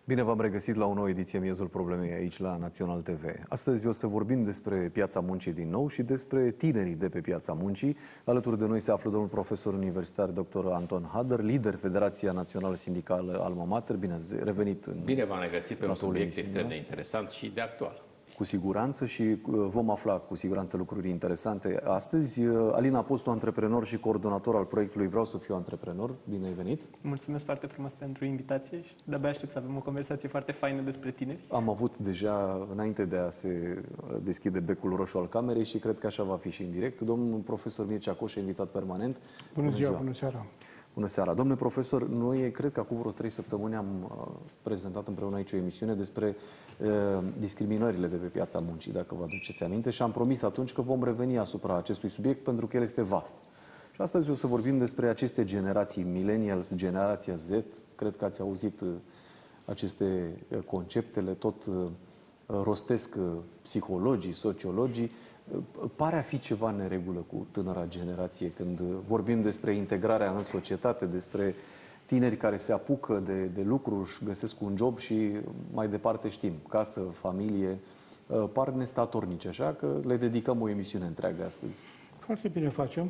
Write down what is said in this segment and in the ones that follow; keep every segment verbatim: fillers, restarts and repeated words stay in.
Bine v-am regăsit la o nouă ediție Miezul Problemei aici la Național T V. Astăzi o să vorbim despre piața muncii din nou și despre tinerii de pe piața muncii. Alături de noi se află domnul profesor universitar doctor Anton Hader, lider Federația Națională Sindicală Alma Mater. Bine ați revenit. În Bine v-am regăsit pe un subiect extrem de interesant și de actual. Cu siguranță și vom afla cu siguranță lucruri interesante astăzi. Alin Apostu, antreprenor și coordonator al proiectului Vreau să fiu antreprenor. Bine ai venit! Mulțumesc foarte frumos pentru invitație și de-abia aștept să avem o conversație foarte faină despre tineri. Am avut deja, înainte de a se deschide becul roșu al camerei și cred că așa va fi și în direct, domnul profesor Mircea Coș, invitat permanent. Bună, bună ziua, bună seara! Bună seara! Domnule profesor, noi cred că acum vreo trei săptămâni am prezentat împreună aici o emisiune despre uh, discriminările de pe piața muncii, dacă vă aduceți aminte, și am promis atunci că vom reveni asupra acestui subiect pentru că el este vast. Și astăzi o să vorbim despre aceste generații, millennials, generația Z. Cred că ați auzit uh, aceste uh, conceptele, tot uh, rostesc uh, psihologii, sociologii. Pare a fi ceva în neregulă cu tânăra generație când vorbim despre integrarea în societate, despre tineri care se apucă de, de lucru, își găsesc un job și mai departe știm, casă, familie, par nestatornici, așa că le dedicăm o emisiune întreagă astăzi. Foarte bine facem,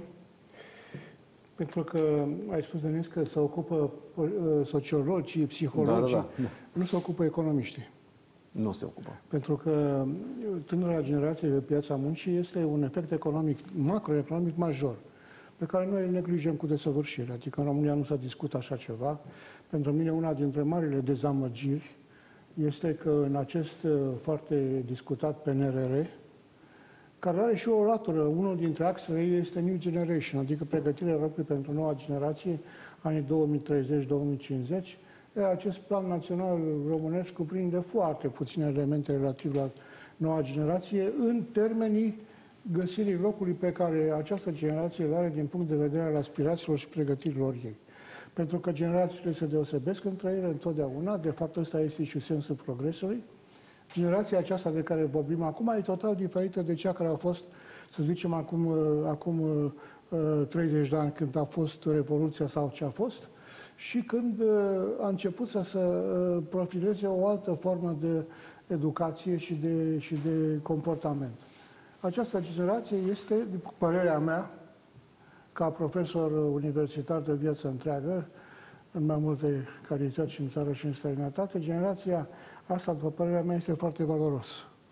pentru că ai spus, Denis, că se ocupă sociologii, psihologii, da, da, da. Nu se ocupă economiștii. Nu se ocupă. Pentru că tânăra generație pe piața muncii este un efect economic, macroeconomic major, pe care noi îl neglijăm cu desăvârșire. Adică în România nu s-a discutat așa ceva. Pentru mine una dintre marile dezamăgiri este că în acest foarte discutat P N R R, care are și o latură, unul dintre axele ei este New Generation, adică pregătirea Europei pentru noua generație, anii două mii treizeci două mii cincizeci, acest plan național românesc cuprinde foarte puține elemente relativ la noua generație în termenii găsirii locului pe care această generație îl are din punct de vedere al aspirațiilor și pregătirilor ei. Pentru că generațiile se deosebesc între ele întotdeauna, de fapt ăsta este și sensul progresului. Generația aceasta de care vorbim acum e total diferită de cea care a fost, să zicem, acum, acum treizeci de ani, când a fost Revoluția sau ce a fost, și când a început să se profileze o altă formă de educație și de, și de comportament. Această generație este, după părerea mea, ca profesor universitar de viață întreagă, în mai multe calități și în țară și în străinătate, generația asta, după părerea mea, este foarte valoros.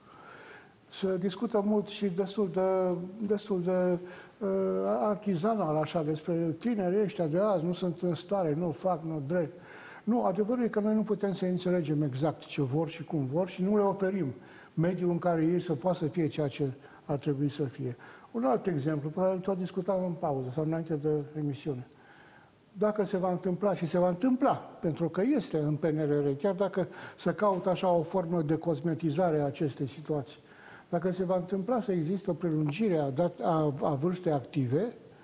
Se discută mult și destul de, destul de uh, artizanal, așa, despre tinerii ăștia de azi, nu sunt în stare, nu fac, nu drept. Nu, adevărul e că noi nu putem să înțelegem exact ce vor și cum vor și nu le oferim mediul în care ei să poată să fie ceea ce ar trebui să fie. Un alt exemplu, pe care tot discutam în pauză sau înainte de emisiune. Dacă se va întâmpla, și se va întâmpla, pentru că este în P N R R, chiar dacă se caută așa o formă de cosmetizare a acestei situații, dacă se va întâmpla să existe o prelungire a, dat, a, a vârstei active,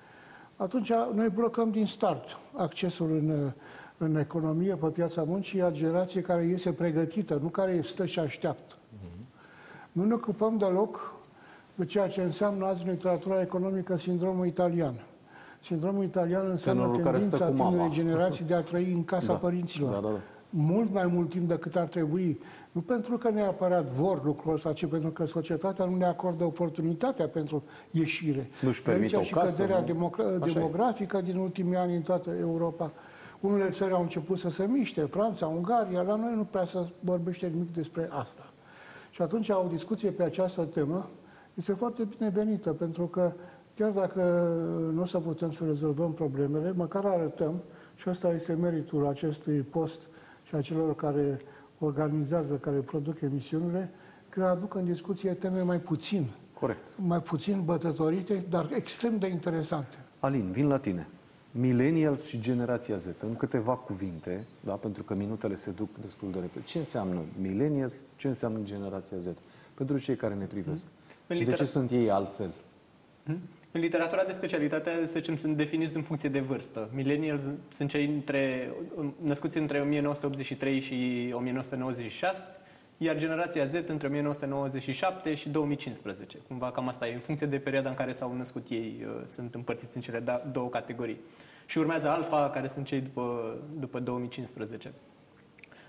atunci noi blocăm din start accesul în, în economie, pe piața muncii, a generației care este pregătită, nu care stă și așteaptă. Mm-hmm. Nu ne ocupăm deloc de ceea ce înseamnă azi în literatura economică sindromul italian. Sindromul italian înseamnă tendința tinerei generații de a trăi în casa da. părinților. Da, da, da. Mult mai mult timp decât ar trebui. Nu pentru că neapărat vor lucrul ăsta, ci pentru că societatea nu ne acordă oportunitatea pentru ieșire. Nu-și permite o și casă, căderea nu? demografică din ultimii ani în toată Europa. Unele țări au început să se miște, Franța, Ungaria, la noi nu prea se vorbește nimic despre asta. Și atunci o discuție pe această temă este foarte binevenită, pentru că chiar dacă nu o să putem să rezolvăm problemele, măcar arătăm, și ăsta este meritul acestui post și a celor care organizează, care produc emisiunile, că aduc în discuție teme mai puțin, Corect. mai puțin bătătorite, dar extrem de interesante. Alin, vin la tine. Millennials și generația Z, în câteva cuvinte, da, pentru că minutele se duc destul de repede. Ce înseamnă millennials, ce înseamnă generația Z? Pentru cei care ne privesc. Hmm. Și de ce sunt ei altfel? Hmm. În literatura de specialitate, să zicem, sunt definiți în funcție de vârstă. Millennials sunt cei între, născuți între o mie nouă sute optzeci și trei și o mie nouă sute nouăzeci și șase, iar generația Z între o mie nouă sute nouăzeci și șapte și două mii cincisprezece. Cumva cam asta e. În funcție de perioada în care s-au născut ei, sunt împărțiți în cele două categorii. Și urmează Alpha, care sunt cei după, după două mii cincisprezece.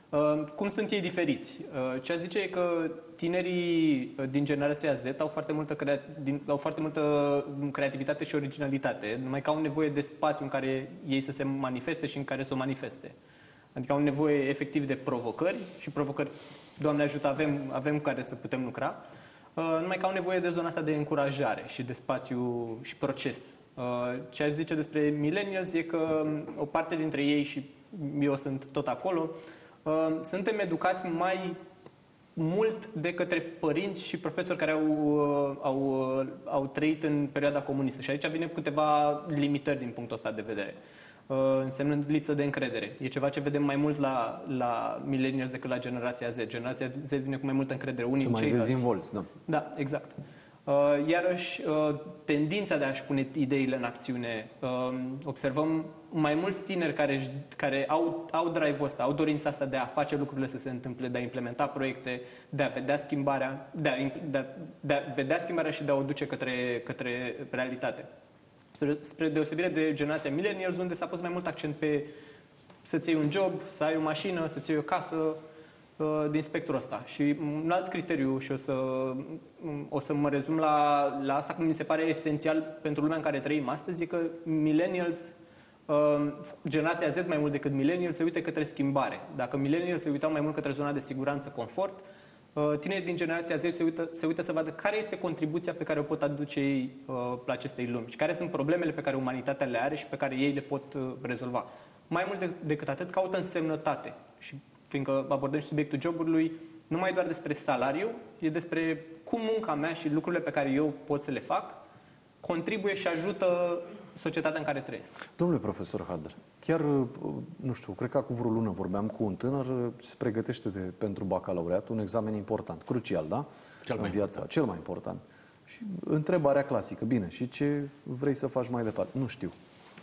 Cum sunt ei diferiți? Ce aș zice e că tinerii din generația Z au foarte multă, crea... au foarte multă creativitate și originalitate, numai că au nevoie de spațiu în care ei să se manifeste și în care să o manifeste. Adică au nevoie efectiv de provocări și provocări, Doamne ajută, avem, avem care să putem lucra, numai că au nevoie de zona asta de încurajare și de spațiu și proces. Ce aș zice despre millennials e că o parte dintre ei, și eu sunt tot acolo, suntem educați mai mult de către părinți și profesori care au, au, au trăit în perioada comunistă. Și aici vine câteva limitări din punctul ăsta de vedere. Însemnând lipsă de încredere. E ceva ce vedem mai mult la, la millennials decât la generația Z. Generația Z vine cu mai multă încredere unii în ceilalți. Mai dezvolți, da. Da, exact. Iarăși, tendința de a-și pune ideile în acțiune. Observăm mai mulți tineri care, care au, au drive-ul ăsta, au dorința asta de a face lucrurile să se întâmple, de a implementa proiecte, de a vedea schimbarea, de a, de a, de a vedea schimbarea și de a o duce către, către realitate. Spre deosebire de generația millennials, unde s-a pus mai mult accent pe să-ți iei un job, să ai o mașină, să-ți iei o casă, din spectrul ăsta. Și un alt criteriu, și o să, o să mă rezum la, la asta, cum mi se pare esențial pentru lumea în care trăim astăzi, e că millennials, generația Z mai mult decât millennials, se uită către schimbare. Dacă millennials se uitau mai mult către zona de siguranță, confort, tinerii din generația Z se uită, se uită să vadă care este contribuția pe care o pot aduce ei la acestei lumi și care sunt problemele pe care umanitatea le are și pe care ei le pot rezolva. Mai mult decât atât, caută însemnătate. Și fiindcă abordăm și subiectul jobului, nu mai doar despre salariu, e despre cum munca mea și lucrurile pe care eu pot să le fac contribuie și ajută societatea în care trăiesc. Domnule profesor Hader, chiar, nu știu, cred că acum vreo lună vorbeam cu un tânăr, se pregătește de, pentru bacalaureat, un examen important, crucial, da? Cel mai în viața, important. Cel mai important. Și întrebarea clasică, bine, și ce vrei să faci mai departe? Nu știu.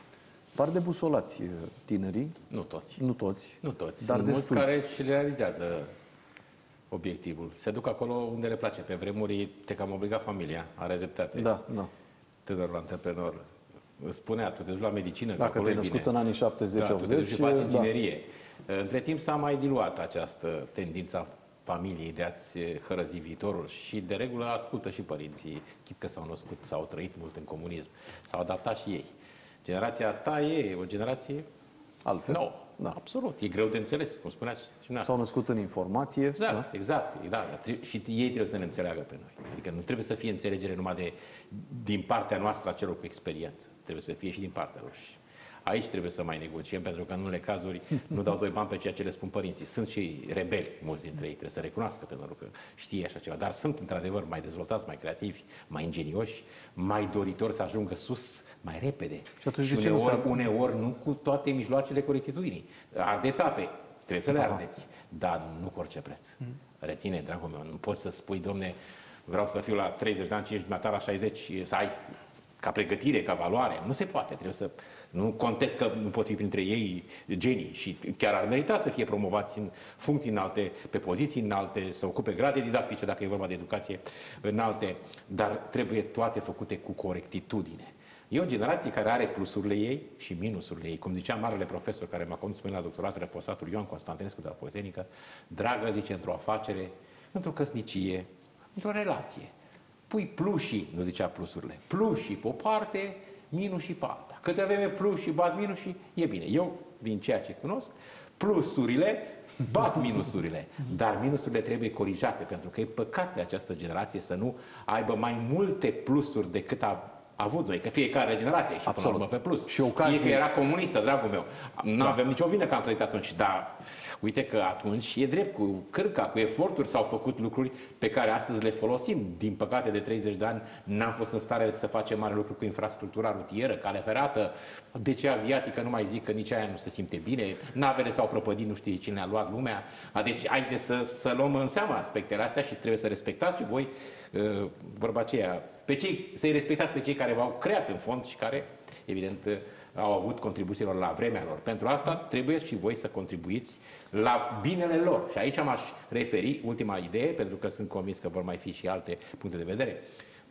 Par debusolați tinerii. Nu toți. Nu toți. Nu toți. Dar sunt mulți destul. care și realizează obiectivul. Se duc acolo unde le place. Pe vremuri te cam obliga familia. Are dreptate. Da, da. Tânărul antreprenor îți spunea, tu te duci la medicină. Dacă te-ai născut în anii șaptezeci optzeci, da, tu te duci și faci da. inginerie. Între timp s-a mai diluat această tendință a familiei de a-ți hărăzi viitorul și de regulă ascultă și părinții, chit că s-au născut, s-au trăit mult în comunism, s-au adaptat și ei. Generația asta e o generație altfel. nouă. Da. Absolut. E greu de înțeles, cum spuneați și dumneavoastră. S-au născut în informație. Exact, da? exact. Da, și ei trebuie să ne înțeleagă pe noi. Adică nu trebuie să fie înțelegere numai de, din partea noastră a celor cu experiență. Trebuie să fie și din partea lor. Și aici trebuie să mai negociem, pentru că în unele cazuri nu dau doi bani pe ceea ce le spun părinții. Sunt și rebeli, mulți dintre ei, trebuie să recunoască pentru că știe așa ceva. Dar sunt, într-adevăr, mai dezvoltați, mai creativi, mai ingenioși, mai doritori să ajungă sus mai repede. Și atunci și de ce uneori, nu uneori nu cu toate mijloacele corectitudinii. Arde etape. Trebuie să le ardeți, dar nu cu orice preț. Mm. Reține, dragul meu, nu poți să spui, domne, vreau să fiu la treizeci de ani, și ești dumneata la șaizeci, să ai ca pregătire, ca valoare. Nu se poate. Trebuie să... Nu contest că nu pot fi printre ei genii și chiar ar merita să fie promovați în funcții înalte, pe poziții înalte, să ocupe grade didactice, dacă e vorba de educație înalte, dar trebuie toate făcute cu corectitudine. E o generație care are plusurile ei și minusurile ei. Cum zicea marele profesor care m-a condus la doctoratul reposatul Ioan Constantinescu de la Politehnică, dragă, zice, într-o afacere, într-o căsnicie, într-o relație, pui plușii, nu zicea plusurile, plușii pe o parte, minusii pe alta. Câte vreme plușii bat minusii, e bine. Eu, din ceea ce cunosc, plusurile bat minusurile, dar minusurile trebuie corijate, pentru că e păcat de această generație să nu aibă mai multe plusuri decât a avut noi, că fiecare generație și până la urmă pe plus. Și ocazii... Fie că era comunistă, dragul meu. Nu da. avem nicio vină că am trăit atunci, dar uite că atunci e drept, cu cârca, cu eforturi s-au făcut lucruri pe care astăzi le folosim. Din păcate, de treizeci de ani n-am fost în stare să facem mare lucru cu infrastructura rutieră, cale ferată, de ce aviatică, nu mai zic că nici aia nu se simte bine, navele s-au prăpădit, nu știe cine a luat lumea. Deci, haideți să, să luăm în seama aspectele astea și trebuie să respectați și voi, uh, vorba aceea, pe cei, să-i respectați pe cei care v-au creat în fond și care, evident, au avut contribuțiilor la vremea lor. Pentru asta trebuie și voi să contribuiți la binele lor. Și aici m-aș referi, ultima idee, pentru că sunt convins că vor mai fi și alte puncte de vedere,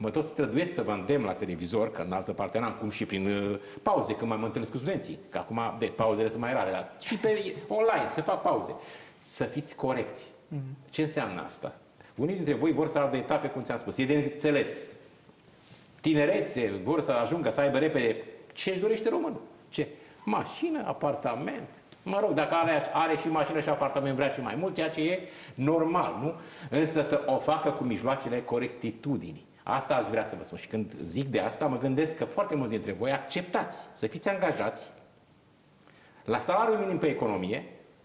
mă tot străduiesc să vă îndemn la televizor, că în altă parte n-am, cum și prin uh, pauze, când mai mă întâlnesc cu studenții, că acum, de, pauzele sunt mai rare, dar și pe online se fac pauze. Să fiți corecți. Mm-hmm. Ce înseamnă asta? Unii dintre voi vor să ardă etape, cum ți-am spus. E de înțeles. Tinerețe vor să ajungă, să aibă repede. Ce își dorește românul? Ce? Mașină, apartament. Mă rog, dacă are, are și mașină și apartament, vrea și mai mult, ceea ce e normal, nu? Însă să o facă cu mijloacele corectitudinii. Asta aș vrea să vă spun. Și când zic de asta, mă gândesc că foarte mulți dintre voi acceptați să fiți angajați la salariul minim pe economie.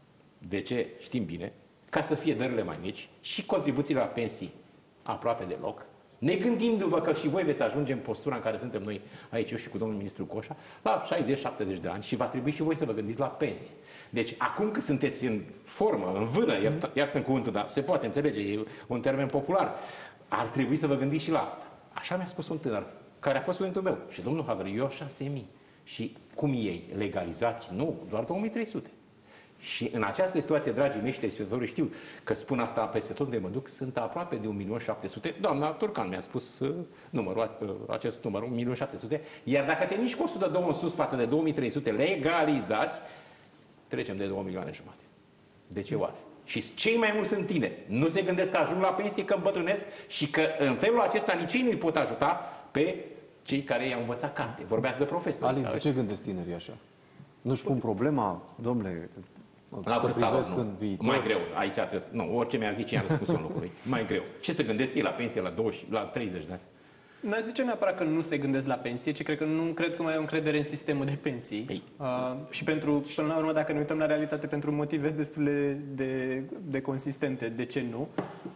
De ce? Știm bine. Ca să fie dările mai mici și contribuțiile la pensii aproape deloc. Ne gândindu-vă că și voi veți ajunge în postura în care suntem noi aici, eu și cu domnul ministru Coșa, la șaizeci șaptezeci de ani și va trebui și voi să vă gândiți la pensie. Deci, acum că sunteți în formă, în vână, iartă-mi cuvântul, dar se poate înțelege, e un termen popular, ar trebui să vă gândiți și la asta. Așa mi-a spus un tânăr, care a fost studentul meu. Și domnul Hadră, eu șase mii. Și cum ei? Legalizați? Nu, doar două mii trei sute. Și în această situație, dragii mei și telespectatorii, știu că spun asta peste tot unde mă duc, sunt aproape de un milion șapte sute. Doamna Turcan mi-a spus uh, numărul, uh, acest număr, un milion șapte sute. Iar dacă te miști cu o sută doi în sus față de două mii trei sute legalizați, trecem de două milioane jumate. De ce oare? Și cei mai mulți sunt tineri. Nu se gândesc că ajung la pensie, că îmbătrânesc și că în felul acesta nici ei nu-i pot ajuta pe cei care i-au învățat carte. Vorbeați de profesori. Alin, de ce gândesc tinerii așa? Nu-și pun problema, domnule, la vârsta lor, nu. Viitor. Mai greu. Aici trebuie să... Nu, orice mi-ar zice, i-am răspuns în locului. Mai greu. Ce să gândesc ei la pensie la douăzeci, la treizeci de ani? Nu zice neapărat că nu se gândesc la pensie, ci cred că nu cred că mai au încredere în sistemul de pensii. Păi. Uh, și pentru, până la urmă, dacă ne uităm la realitate, pentru motive destul de, de, de consistente, de ce nu?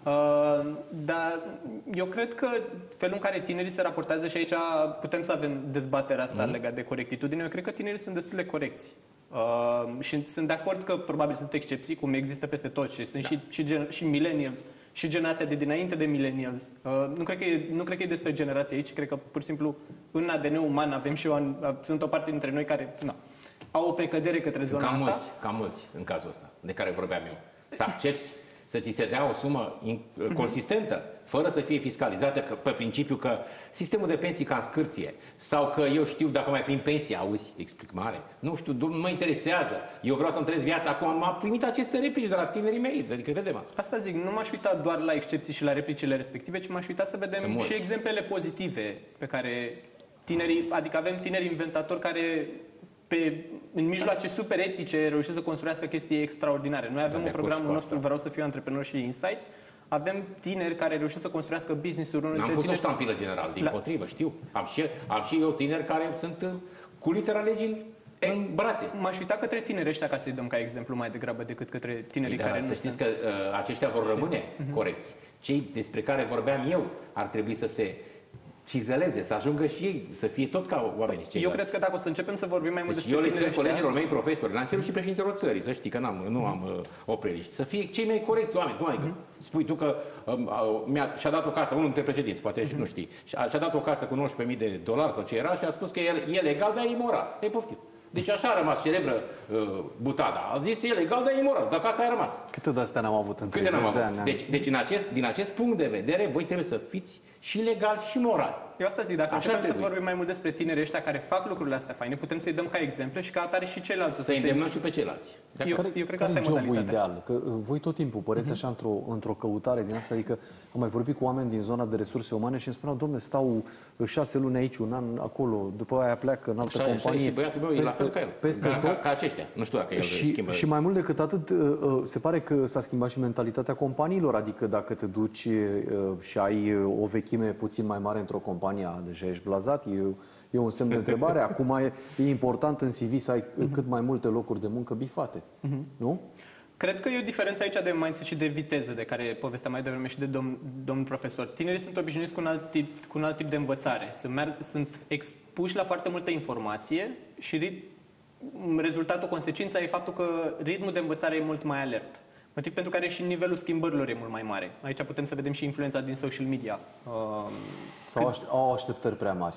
Uh, dar eu cred că felul în care tinerii se raportează, și aici putem să avem dezbaterea asta mm. legat de corectitudine, eu cred că tinerii sunt destul de corecți. Uh, și sunt de acord că probabil sunt excepții, cum există peste tot, și sunt da. și, și, gen, și millennials, și generația de dinainte de millennials. Uh, nu, cred că e, nu cred că e despre generație aici, cred că pur și simplu în A D N uman avem și eu, sunt o parte dintre noi care na, au o precădere către zona cam asta. Mulți, cam mulți în cazul ăsta, de care vorbeam eu. Să accepti să ți se dea o sumă consistentă, fără să fie fiscalizată că, pe principiu că sistemul de pensii ca în scârție, sau că eu știu dacă mai prin pensie, auzi, explic mare, nu știu, nu mă interesează, eu vreau să-mi trăiesc viața, acum am primit aceste replici de la tinerii mei, adică vedem. Asta zic, nu m-aș uita doar la excepții și la replicile respective, ci m-aș uita să vedem și exemplele pozitive pe care tinerii, adică avem tineri inventatori care pe, în mijloace super etice reușesc să construiască chestii extraordinare. Noi avem un programul nostru, Vreau să fiu antreprenor și Insights, avem tineri care reușesc să construiască business-uri. Am pus tineri... o ștampilă general, din la... potrivă, știu. Am și, am și eu tineri care sunt cu litera legii în brațe. M-aș uita către tineri ăștia ca să-i dăm ca exemplu mai degrabă decât către tinerii Ei, care da, nu să sunt. știți că uh, aceștia vor rămâne uh-huh. corecți. Cei despre care vorbeam eu ar trebui să se cizeleze, să ajungă și ei, să fie tot ca oamenii ceilalți. Eu cred că dacă o să începem să vorbim mai mult deci despre eu le cer ăștia... colegilor mei profesori, le-am cerut și președintelor țării, să știi că n-am, nu am uh, opreliști, să fie cei mai corecți oameni. Nu, adică, uh-huh. spui tu că um, uh, mi-a, și-a dat o casă, unul dintre președinți, poate uh-huh. nu știi, și-a, și-a dat o casă cu nouăsprezece mii de dolari sau ce era și a spus că e, e legal, dar e imoral. Ei, poftim. Deci așa a rămas celebră uh, butada. A zis, e legal, dar e imoral. Dacă asta a rămas. Câte de astea n-am avut în treizeci de ani? Deci, deci în acest, din acest punct de vedere, voi trebuie să fiți și legal și moral. Eu asta zic, dacă începem să vorbim mai mult despre tinerii ăștia care fac lucrurile astea faine, putem să-i dăm ca exemple și ca atare și ceilalți. Să-i îndemnăm și pe ceilalți. Eu, care, eu cred că asta e jobul modalitatea. ideal? Că voi tot timpul păreți uh-huh. așa într-o, într-o căutare din asta, adică am mai vorbit cu oameni din zona de resurse umane și îmi spuneau, dom'le, stau șase luni aici, un an acolo, după aia pleacă în altă așa, companie. Așa, și băiatul meu peste, e la fel ca el. Peste ca, tot. Ca, ca aceștia. Nu știu dacă el și, schimbă. Și mai mult decât atât, se pare că s-a schimbat și mentalitatea companiilor, adică dacă te duci și ai o vechime puțin mai mare într-o companie, deja ești blazat, e, e un semn de întrebare. Acum e, e important în C V să ai uh-huh. cât mai multe locuri de muncă bifate. Uh-huh. Nu? Cred că e o diferență aici de mindset și de viteză, de care povestea mai devreme și de domn, domnul profesor. Tinerii sunt obișnuiți cu un alt tip, cu un alt tip de învățare. Sunt, merg, sunt expuși la foarte multă informație și rit, rezultatul, consecința e faptul că ritmul de învățare e mult mai alert. Motiv pentru care și nivelul schimbărilor e mult mai mare. Aici putem să vedem și influența din social media. Uh, Sau cât... au așteptări prea mari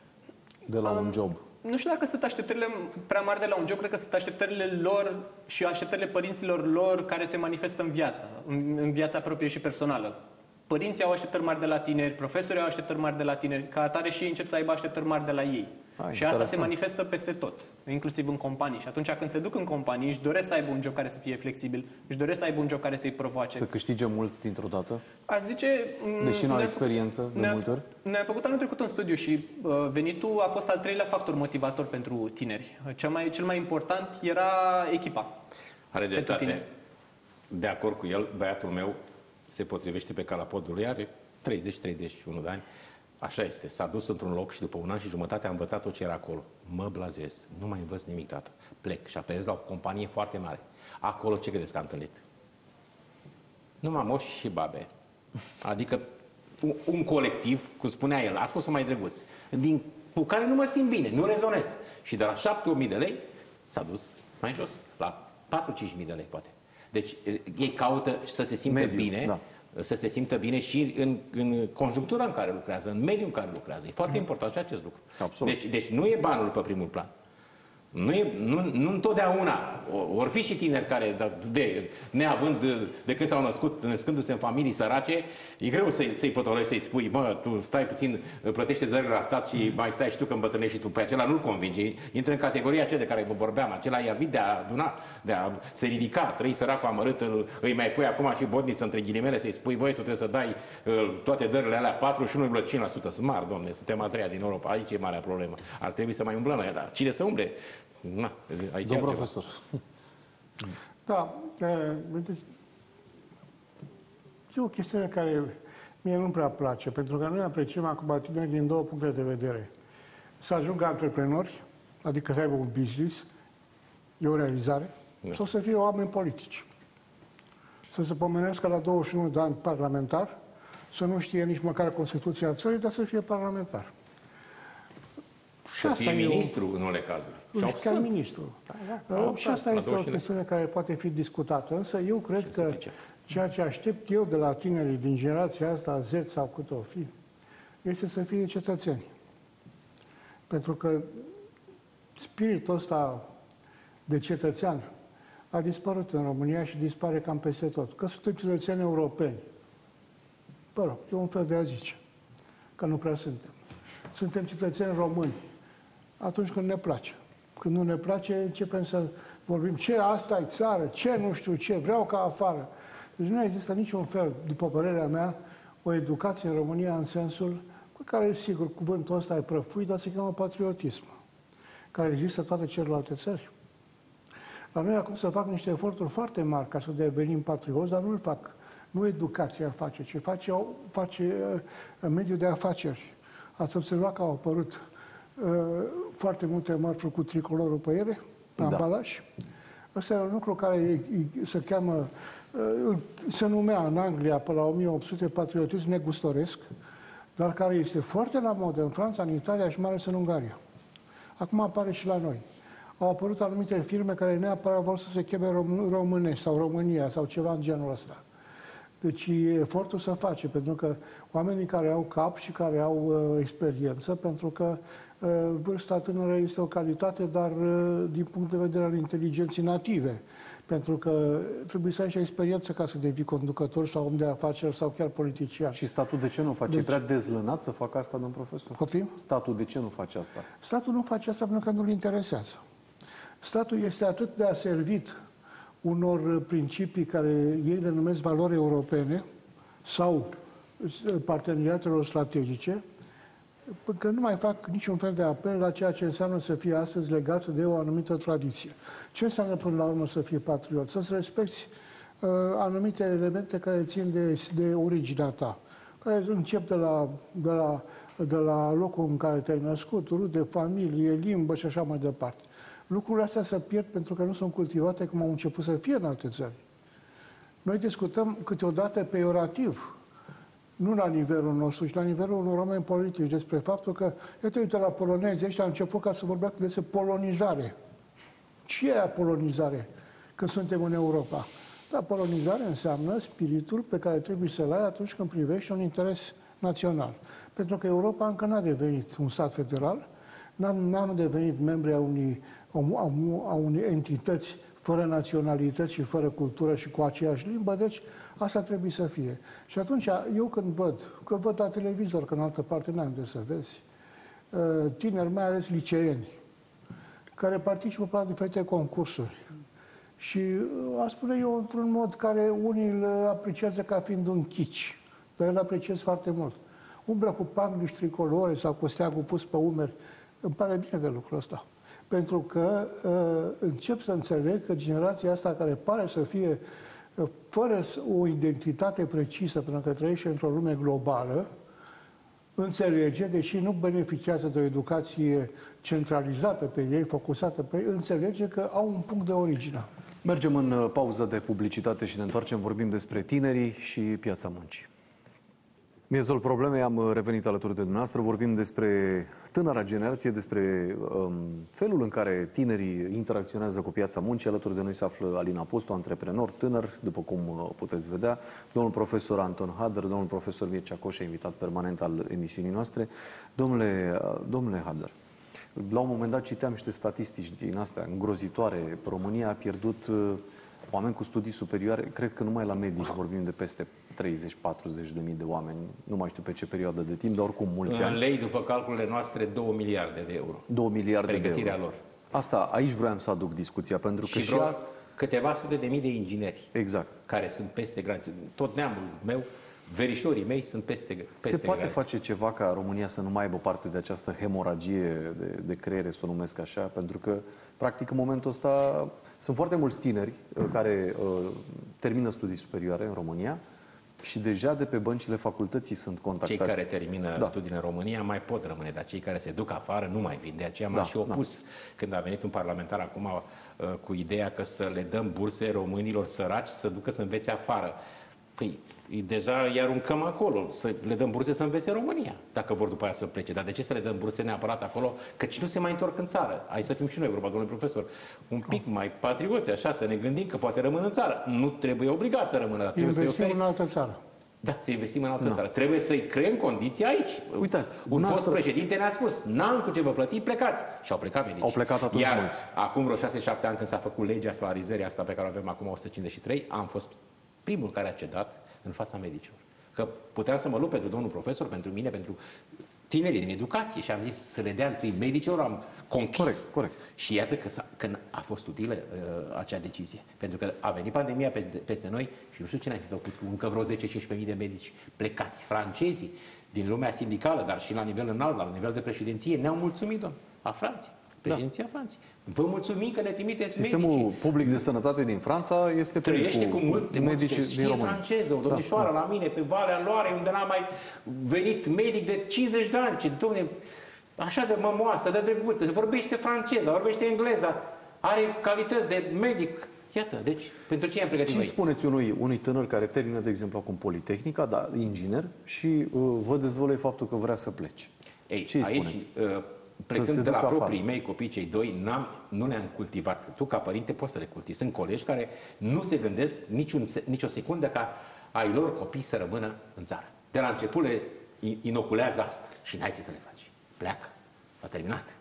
de la um, un job? Nu știu dacă sunt așteptările prea mari de la un job, cred că sunt așteptările lor și așteptările părinților lor care se manifestă în viață, în, în viața proprie și personală. Părinții au așteptări mari de la tineri, profesorii au așteptări mari de la tineri, ca atare și ei încep să aibă așteptări mari de la ei. A, și asta se manifestă peste tot, inclusiv în companii. Și atunci când se duc în companii, își doresc să aibă un job care să fie flexibil, își doresc să aibă un job care să-i provoace. Să câștige mult dintr-o dată? Aș zice... Deși nu au experiență de multe ori? Ne-a făcut anul trecut un studiu și uh, venitul a fost al treilea factor motivator pentru tineri. Cel mai, cel mai important era echipa. Are dreptate. De acord cu el, băiatul meu se potrivește pe calapodului, are treizeci treizeci și unu de ani. Așa este. S-a dus într-un loc și după un an și jumătate a învățat tot ce era acolo. Mă blazez. Nu mai învăț nimic, tată. Plec și apelez la o companie foarte mare. Acolo ce credeți că am întâlnit? Numai moși și babe. Adică un, un colectiv, cum spunea el, a spus-o mai drăguț, din, cu care nu mă simt bine, nu rezonez. Și de la șapte mii de lei s-a dus mai jos, la patru cinci mii de lei, poate. Deci ei caută să se simtă Mediu, bine, da. să se simtă bine și în, în conjunctura în care lucrează, în mediul în care lucrează. E foarte mm. important și acest lucru. Absolut. Deci, deci nu e banul pe primul plan. Nu, e, nu, nu întotdeauna. Or fi și tineri care, de, neavând, de când s-au născut, născându-se în familii sărace, e greu să-i să potolești, să-i spui, mă, tu stai puțin, plătește zările la stat și mai stai și tu că îmbătrânești și tu. Pe acela nu-l convinge. Intră în categoria aceea de care vă vorbeam. Acela e avid de a aduna, de a se ridica. Trăi săracul amărât, îl, îi mai pui acum și bodniță între ghilimele să-i spui, băi, tu trebuie să dai toate dările alea patruzeci și unu virgulă cinci la sută. Smart, domne, suntem a treia din Europa. Aici e marea problemă. Ar trebui să mai umblăm la ea, dar cine să umble? Na, aici Domn profesor. Da, vedeți, e o chestiune care mie nu prea place, pentru că noi apreciem acum tineri din două puncte de vedere. Să ajungă antreprenori, adică să aibă un business, e o realizare, da. Sau să fie oameni politici. Să se pomenească la douăzeci și unu de ani parlamentar, să nu știe nici măcar Constituția țării, dar să fie parlamentar. Și să fie ministru o... în unele cazuri. Și chiar ministru. Da, da. Și asta este o chestiune care poate fi discutată. Însă eu cred că ceea ce aștept eu de la tinerii din generația asta, Z sau cât o fi, este să fie cetățeni. Pentru că spiritul ăsta de cetățean a dispărut în România și dispare cam peste tot. Că suntem cetățeni europeni. Bă rog, e un fel de a zice. Că nu prea suntem. Suntem cetățeni români. Atunci când ne place. Când nu ne place, începem să vorbim ce asta e țară, ce nu știu ce, vreau ca afară. Deci nu există niciun fel, după părerea mea, o educație în România în sensul cu care, sigur, cuvântul ăsta e prăfuit, dar se cheamă patriotism, care există toate celelalte țări. La noi acum să fac niște eforturi foarte mari ca să devenim patrioți, dar nu îl fac. Nu educația face, ci face, face uh, mediul de afaceri. Ați observat că au apărut uh, foarte multe mărfuri cu tricolorul pe ele, pe da. ambalaj. Ăsta e un lucru care se cheamă, uh, se numea în Anglia pe la o mie opt sute patriotism negustoresc, dar care este foarte la modă în Franța, în Italia și mai ales în Ungaria. Acum apare și la noi. Au apărut anumite firme care neapărat vor să se cheme rom- românești sau România sau ceva în genul ăsta. Deci efortul se face, pentru că oamenii care au cap și care au uh, experiență, pentru că uh, vârsta tânără este o calitate, dar uh, din punct de vedere al inteligenței native. Pentru că trebuie să ai și experiență ca să devii conducător sau om de afaceri sau chiar politician. Și statul de ce nu face? Deci, e prea dezlănat să facă asta, domn profesor? Poftim? Statul de ce nu face asta? Statul nu face asta pentru că nu-l interesează. Statul este atât de aservit unor principii care ei le numesc valori europene sau parteneriatelor strategice, că nu mai fac niciun fel de apel la ceea ce înseamnă să fie astăzi legat de o anumită tradiție. Ce înseamnă până la urmă să fii patriot? Să-ți respecti uh, anumite elemente care țin de, de originea ta, care încep de la, de, la, de la locul în care te-ai născut, rude, familie, limbă și așa mai departe. Lucrurile astea se pierd pentru că nu sunt cultivate cum au început să fie în alte țări. Noi discutăm câteodată peiorativ, nu la nivelul nostru, ci la nivelul unor oameni politici, despre faptul că, iată, uite, la polonezi, ăștia au început ca să vorbească despre polonizare. Ce e polonizare când suntem în Europa? Dar polonizare înseamnă spiritul pe care trebuie să-l ai atunci când privești un interes național. Pentru că Europa încă n-a devenit un stat federal, n-am devenit membri a unei, a unei entități fără naționalități și fără cultură și cu aceeași limbă, deci asta trebuie să fie. Și atunci, eu când văd, că văd la televizor, că în altă parte n-am de să vezi, tineri, mai ales liceeni, care participă la diferite concursuri. Și a spune eu într-un mod care unii îl apreciază ca fiind un chici, dar eu îl apreciez foarte mult. Umblă cu pangliși tricolore sau cu steagul pus pe umeri. Îmi pare bine de lucrul ăsta. Pentru că uh, încep să înțeleg că generația asta care pare să fie uh, fără o identitate precisă, pentru că trăiește într-o lume globală, înțelege, deși nu beneficiază de o educație centralizată pe ei, focusată pe ei, înțelege că au un punct de origine. Mergem în pauză de publicitate și ne întoarcem, vorbim despre tinerii și piața muncii. Miezul problemei, am revenit alături de dumneavoastră, vorbim despre tânăra generație, despre um, felul în care tinerii interacționează cu piața muncii. Alături de noi se află Alin Apostu, antreprenor tânăr, după cum puteți vedea, domnul profesor Anton Hader, domnul profesor Mircea Coșa, invitat permanent al emisiunii noastre. Domnule, domnule Hader, la un moment dat citeam niște statistici din astea îngrozitoare. România a pierdut uh, oameni cu studii superioare, cred că numai la medici vorbim de peste treizeci patruzeci de mii de oameni, nu mai știu pe ce perioadă de timp, dar oricum mulți ani. În lei, după calculele noastre, două miliarde de euro. două miliarde de euro. Pregătirea lor. Asta, aici vreau să aduc discuția, pentru că și și vreo a... câteva sute de mii de ingineri. Exact. Care sunt peste granițe. Tot neamul meu, verișorii mei sunt peste, peste Se poate granițe. face ceva ca România să nu mai aibă parte de această hemoragie de, de creiere, să o numesc așa, pentru că, practic, în momentul ăsta sunt foarte mulți tineri uh, care uh, termină studii superioare în România și deja de pe băncile facultății sunt contactați. Cei care termină da. studiile în România mai pot rămâne, dar cei care se duc afară nu mai vin. De aceea m-am Da, și opus da. când a venit un parlamentar acum uh, cu ideea că să le dăm burse românilor săraci să ducă să învețe afară. Păi, deja îi aruncăm acolo, să le dăm burse să învețe România, dacă vor după aia să plece. Dar de ce să le dăm burse neapărat acolo? Căci nu se mai întorc în țară. Hai să fim și noi, vorba, domnule profesor, un pic mai patrioți, așa, să ne gândim că poate rămân în țară. Nu trebuie obligat să rămână, dar trebuie să-i Investim oferi... în altă țară. Da, să investim în altă Da. țară. Trebuie să-i creăm condiții aici. Uitați, un fost noastră- președinte ne-a spus, n-am cu ce vă plăti, plecați. Și au plecat medici. Au plecat atunci Iar mulți. acum vreo șase șapte ani, când s-a făcut legea salarizării asta pe care o avem acum o sută cincizeci și trei, am fost primul care a cedat în fața medicilor. Că puteam să mă lupt pentru domnul profesor, pentru mine, pentru tinerii din educație și am zis să le dea întâi medicilor, am conchis. Corect, corect. Și iată că a când a fost utilă uh, acea decizie. Pentru că a venit pandemia pe, peste noi și nu știu cine a fi făcut, încă vreo zece cincisprezece mii de medici plecați, francezii, din lumea sindicală, dar și la nivel înalt, la nivel de președinție, ne-au mulțumit, domnule, a Franței. Președinția da. Franței. Vă mulțumim că ne trimiteți Sistemul medicii. public de sănătate din Franța este Trăiește cu, cu multe medici medici. din România. Franceză, o domnișoară da, la mine pe Valea Loarei, unde n-a mai venit medic de cincizeci de ani. Ce, domne, așa de mămoasă, de drăguță, vorbește franceză, vorbește engleza, are calități de medic. Iată, deci, pentru ce am pregătit Ce noi? spuneți unui, unui tânăr care termină, de exemplu, acum Politehnica, da, inginer, și uh, vă dezvăluie faptul că vrea să plece? Ei, Ce îi aici, spuneți? uh, plecând se de la ducă proprii afară. mei copii, cei doi, n-am, nu ne-am cultivat. Tu, ca părinte, poți să le cultivi. Sunt colegi care nu se gândesc niciun, nicio secundă ca ai lor copii să rămână în țară. De la început le inoculează asta. Și n-ai ce să le faci. Pleacă. S-a terminat.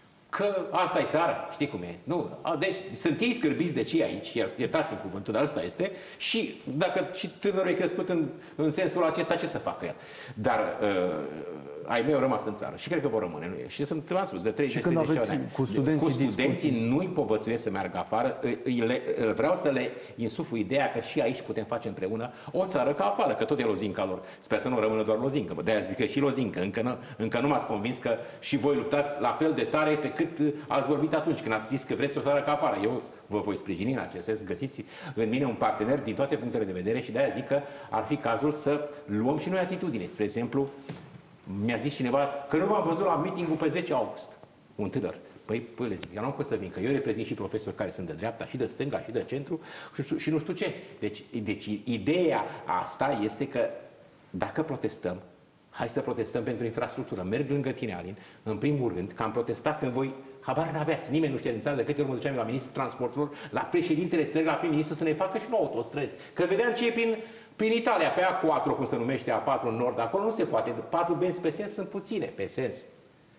Că asta e țara, știi cum e. Nu. A, deci sunt ei scârbiți de cei aici, iertați-mi cuvântul, dar asta este. Și dacă și tânărul e crescut în, în sensul acesta, ce să facă el? Dar uh, ai mei au rămas în țară și cred că vor rămâne. Nu e. Și sunt, v-am spus, de treizeci de ani. Cu studenții, cu studenții nu-i povățuiesc să meargă afară. Le, vreau să le insuflu ideea că și aici putem face împreună o țară ca afară, că tot e lozinca lor. Sper să nu rămână doar lozincă. De-aia zic că și lozincă. Încă nu, încă nu m-ați convins că și voi luptați la fel de tare pe cât ați vorbit atunci când ați zis că vreți o țară ca afară. Eu vă voi sprijini în acest sens. Găsiți în mine un partener din toate punctele de vedere și de-aia zic că ar fi cazul să luăm și noi atitudine. Spre exemplu, mi-a zis cineva că nu v-am văzut la meeting-ul pe zece august. Un tânăr. Păi, păi le zic, eu n-am cum să vin, că eu reprezint și profesori care sunt de dreapta, și de stânga, și de centru, și, și nu știu ce. Deci, deci, ideea asta este că dacă protestăm, hai să protestăm pentru infrastructură. Merg lângă tine, Alin, în primul rând, că am protestat când voi habar n-aveați. Nimeni nu știe din țară de câte ori mă duceam la ministrul transporturilor, la președintele țării, la prim-ministru, să ne facă și nouă autostrăzi. Că vedeam ce e prin, prin Italia, pe A patru, cum se numește A patru în nord, acolo nu se poate. Patru benzi pe sens sunt puține, pe sens.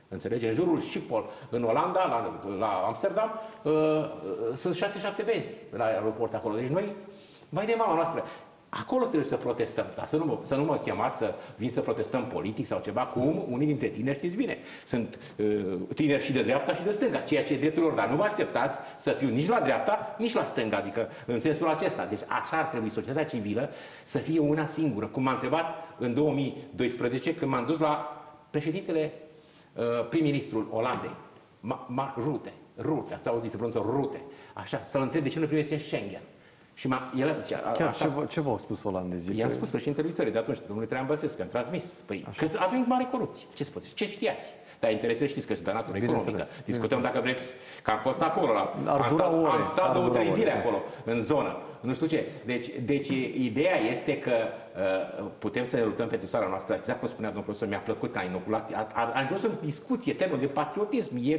Înțelegi? În jurul Schiphol, în Olanda, la, la Amsterdam, uh, uh, sunt șase șapte benzi la aeroport acolo. Deci noi, vai de mama noastră, acolo trebuie să protestăm, dar să nu, mă, să nu mă chemați să vin să protestăm politic sau ceva, cum unii dintre tineri, știți bine, sunt uh, tineri și de dreapta și de stânga, ceea ce e dreptul lor, dar nu vă așteptați să fiu nici la dreapta, nici la stânga, adică în sensul acesta. Deci așa ar trebui societatea civilă să fie una singură, cum m-a întrebat în două mii doisprezece, când m-am dus la președintele, uh, prim-ministrul Olandei, Mark Rutte, Rutte, ați auzit, se pronunță Rutte, așa, să-l întreb de ce nu primeți în Schengen. Și el zicea, Chiar așa, ce, ce v-au spus olandezii? I-am spus președintelui țării de atunci, domnului Traian Băsescu, am transmis. Păi, că avem mare corupție. Ce spuneți? Ce știați? Dar interesul știți că și de natură economică. Discutăm dacă vreți, că am fost acolo. La, am stat, ore, am stat două, trei zile ore. acolo, în zonă. Nu știu ce. Deci, deci ideea este că uh, putem să ne luptăm pentru țara noastră. Exact cum spunea domnul profesor, mi-a plăcut că a inoculat. A, a, a introdus în discuție termenul de patriotism. E,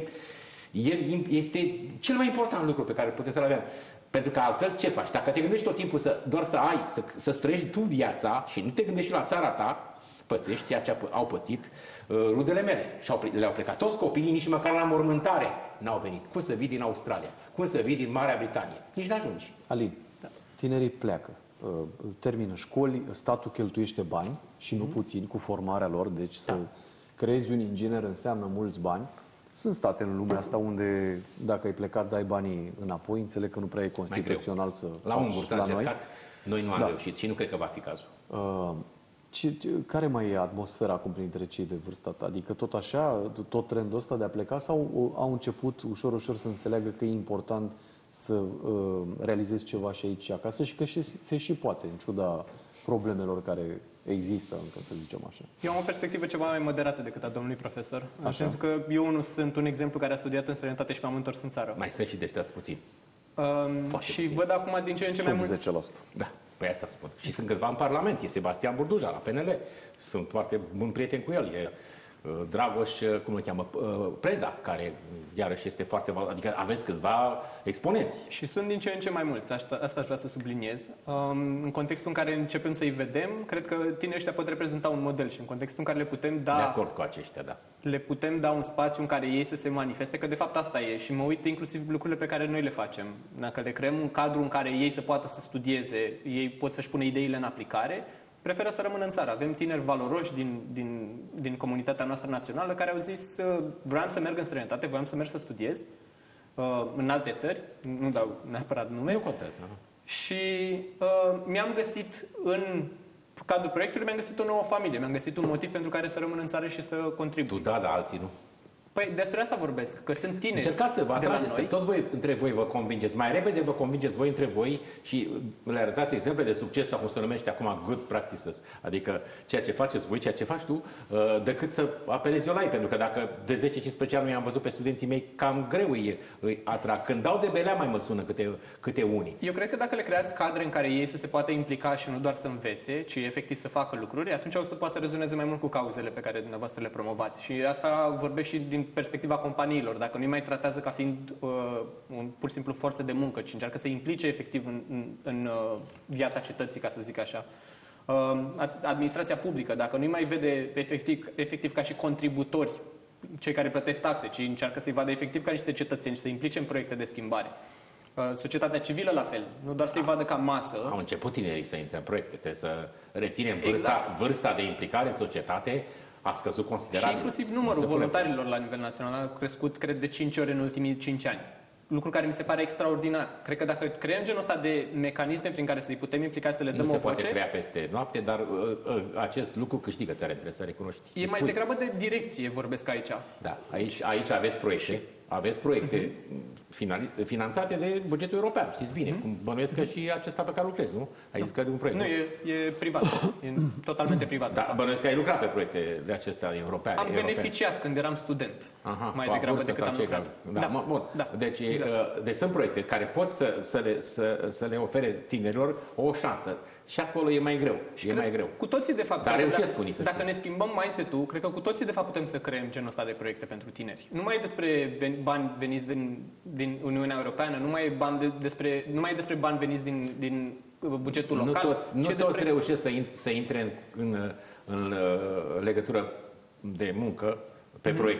e, este cel mai important lucru pe care putem să-l avem. Pentru că altfel ce faci? Dacă te gândești tot timpul să, doar să ai, să, să străiești tu viața și nu te gândești la țara ta, pățești ceea ce au pățit uh, rudele mele. Și le-au plecat toți copiii, nici măcar la mormântare n-au venit. Cum să vii din Australia? Cum să vii din Marea Britanie? Nici n-ajungi. Alin, da. Tinerii pleacă, uh, termină școli, statul cheltuiește bani și nu mm-hmm. puțin cu formarea lor, deci da. Să creezi un inginer înseamnă mulți bani. Sunt state în lumea asta unde, dacă ai plecat, dai banii înapoi. Înțeleg că nu prea e constituțional să la Ungur s-a încercat, noi nu am da. reușit și nu cred că va fi cazul. Uh, ce, ce, care mai e atmosfera acum printre cei de vârsta ta? Adică tot așa, tot trendul ăsta de a pleca sau au început ușor, ușor să înțeleagă că e important să uh, realizezi ceva și aici acasă și că și, se și poate, în ciuda problemelor care există încă, să zicem așa. Eu am o perspectivă ceva mai moderată decât a domnului profesor. În sensul că eu nu sunt un exemplu care a studiat în străinătate și m-am întors în țară. Mai sunt și deșteați puțin. Um, și puțin. Văd acum din ce în ce mai mulți... zece la sută. Da, păi asta spun. Și sunt câțiva în Parlament. E Sebastian Burduja la P N L. Sunt foarte bun prieten cu el. E Dragoș, cum îl cheamă, Preda, care iarăși este foarte valoros. Adică aveți câțiva exponenți. Și sunt din ce în ce mai mulți. Asta, asta aș vrea să subliniez. Um, în contextul în care începem să-i vedem, cred că tinerii ăștia pot reprezenta un model și în contextul în care le putem da... De acord cu aceștia, da. Le putem da un spațiu în care ei să se manifeste, că de fapt asta e. Și mă uit inclusiv lucrurile pe care noi le facem. Dacă le creăm un cadru în care ei să poată să studieze, ei pot să-și pună ideile în aplicare, preferă să rămână în țară. Avem tineri valoroși din, din, din comunitatea noastră națională care au zis vreau să merg în străinătate, vreau să merg să studiez uh, în alte țări, nu dau neapărat nume. Nu contează. Nu? Și uh, mi-am găsit în cadrul proiectului, mi-am găsit o nouă familie, mi-am găsit un motiv pentru care să rămân în țară și să contribui. Tu da, dar alții nu. Păi despre asta vorbesc, că sunt tineri. Încercați să vă atrageți, pe tot voi, între voi vă convingeți. Mai repede vă convingeți voi între voi și le arătați exemple de succes sau cum se numește acum good practices. Adică ceea ce faceți voi, ceea ce faci tu, decât să apelezi eu la ei. Pentru că dacă de zece cincisprezece ani nu i-am văzut pe studenții mei, cam greu îi, îi atrag. Când dau de belea mai mă sună câte, câte unii. Eu cred că dacă le creați cadre în care ei să se poată implica și nu doar să învețe, ci efectiv să facă lucruri, atunci o să poată să rezoneze mai mult cu cauzele pe care dumneavoastră le promovați. Și asta vorbesc și din perspectiva companiei. Dacă nu-i mai tratează ca fiind uh, un pur și simplu forță de muncă, ci încearcă să implice efectiv în, în, în uh, viața cetății, ca să zic așa. Uh, administrația publică, dacă nu-i mai vede efectiv, efectiv ca și contributori, cei care plătesc taxe, ci încearcă să-i vadă efectiv ca niște cetățeni și să implice în proiecte de schimbare. Uh, societatea civilă la fel, nu doar să-i vadă ca masă. Au început tinerii să intre în proiecte, trebuie să reținem vârsta, exact. vârsta de implicare în societate, a scăzut considerabil. Și inclusiv numărul voluntarilor la nivel național a crescut, cred, de cinci ori în ultimii cinci ani. Lucru care mi se pare extraordinar. Cred că dacă creăm genul ăsta de mecanisme prin care să-i putem implica, să le dăm o voce... Nu se poate crea peste noapte, dar uh, uh, acest lucru câștigă tare, trebuie să recunoști. E mai spui. degrabă de direcție, vorbesc aici. Da, aici, aici aveți proiecte, și... aveți proiecte uh-huh. finanțate de bugetul european, știți bine, uh-huh. cum bănuiesc că și acesta pe care lucrezi, nu? Ai zis că e un proiect, nu? Nu, e, e privat, e totalmente privat. Da, bănuiesc că ai lucrat pe proiecte de acestea europeane. Am europene. beneficiat când eram student, Aha, mai degrabă decât am lucrat. Care... Da, da. Bun. Da. Deci, exact. deci sunt proiecte care pot să, să, le, să, să le ofere tinerilor o șansă. Și acolo e mai greu. Și e mai greu. Cu toții, de fapt, dar reușesc dacă, unii să dacă ne schimbăm mindset-ul, cred că cu toții, de fapt, putem să creăm genul ăsta de proiecte pentru tineri. Nu mai e despre bani veniți din, din Uniunea Europeană, nu mai e, bani de, despre, nu mai e despre bani veniți din, din bugetul local. Nu toți, nu toți despre... reușesc să, in, să intre în, în, în legătură de muncă pe mm-hmm. proiecte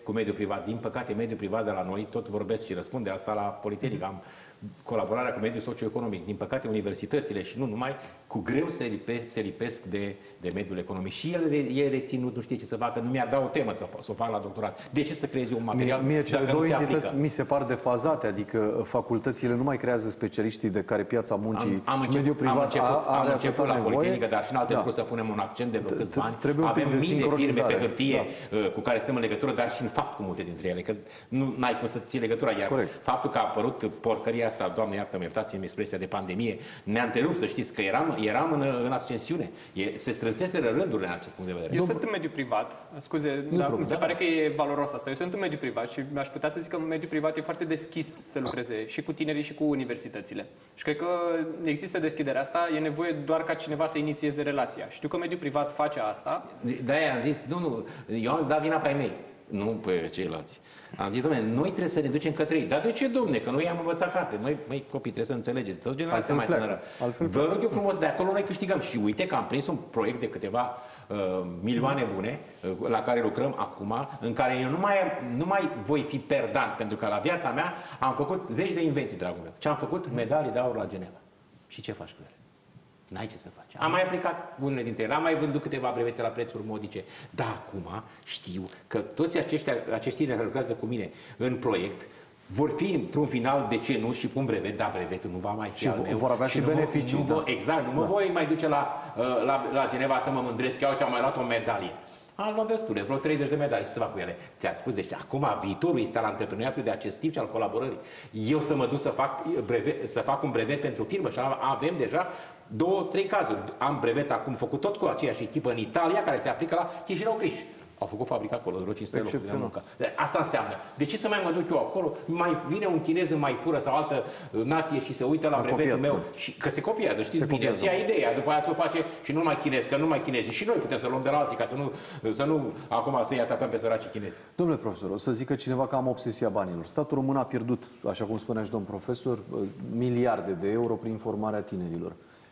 cu mediul privat. Din păcate, mediul privat de la noi, tot vorbesc și răspunde asta la Politehnic, am colaborarea cu mediul socioeconomic. Din păcate, universitățile și nu numai, cu greu se lipesc, se lipesc de, de mediul economic. Și el e reținut, nu știe ce să facă, nu mi-ar da o temă să, să o fac la doctorat. De ce să creezi un material mie, mie cele dacă două nu se entități aplică? mi se par defazate, adică facultățile nu mai creează specialiștii de care piața muncii am, am și început, mediul privat am început, are am început la nevoie. Politehnică, dar și în alte Da. lucruri să punem un accent de vreo câțiva ani. Trebuie un pic Avem de mii de firme sincronizare. pe hârtie Da. cu care suntem în legătură, dar și în fapt cu multe dintre ele, că nu ai cum să ții legătura. Iar Corect. faptul că a apărut porcăria asta, Doamne iartă-mă, iertați-mi expresia de pandemie, ne-a întrerupt, să știți că eram, eram în, în ascensiune. E, se strânseseră rândurile în acest punct de vedere. Eu sunt în mediul privat, scuze, dar problem, mi se da. pare că e valoros asta. Eu sunt în mediul privat și aș putea să zic că mediul privat e foarte deschis să lucreze și cu tinerii și cu universitățile. Și cred că există deschiderea asta, e nevoie doar ca cineva să inițieze relația. Știu că mediul privat face asta. De-aia am zis, nu, nu, eu am dat vina pe ai mei, nu pe ceilalți. Am zis, dom'le, noi trebuie să ne ducem către ei. Dar de ce, domne? Că noi am învățat carte. Noi, măi, copii, trebuie să înțelegeți. Tot generația mai pleacă. tânără. Altfel Vă rog eu frumos, de acolo noi câștigăm. Și uite că am prins un proiect de câteva uh, milioane bune, uh, la care lucrăm acum, în care eu nu mai, nu mai voi fi perdant, pentru că la viața mea am făcut zeci de invenții, dragul meu. Ce am făcut? Medalii de aur la Geneva. Și ce faci cu ele? N-ai ce să faci. Am mai aplicat unele dintre ele, am mai vândut câteva brevete la prețuri modice. Dar acum știu că toți aceștia, acești tineri care lucrează cu mine în proiect vor fi într-un final, de ce nu, și pun brevet, dar brevetul nu va mai fi Și al meu. vor avea și nu mă- beneficii, Nu da. vă, exact, nu mă Da. voi mai duce la, la, la Geneva să mă mândresc, că uite, am mai luat o medalie. Am luat destule, vreo treizeci de medalii, ce să fac cu ele? Ți-am spus, deci acum viitorul este al antreprenoriatului de acest tip și al colaborării. Eu să mă duc să fac, brevet, să fac un brevet pentru firmă și avem deja două, trei cazuri. Am brevet acum făcut tot cu aceeași echipă în Italia, care se aplică la Chișinău-Criș. Au făcut fabrica acolo, vreo cinci sute de locuri de muncă. Asta înseamnă. De ce să mai mă duc eu acolo? Mai vine un chinez în mai fură sau altă nație și se uită la A brevetul copiat, meu. da. Și că se copiază, știți Se bine. copiază. Îți ia ideea, după aia ți-o face și nu numai chinezi, că nu numai chinezi. Și noi putem să luăm de la alții, ca să nu, să nu acum să-i atacăm pe săracii chinezi. Domnule profesor, o să zică cineva că am obsesia banilor. Statul român a pierdut, așa cum spunea și domn profesor, miliarde de euro prin formarea tinerilor.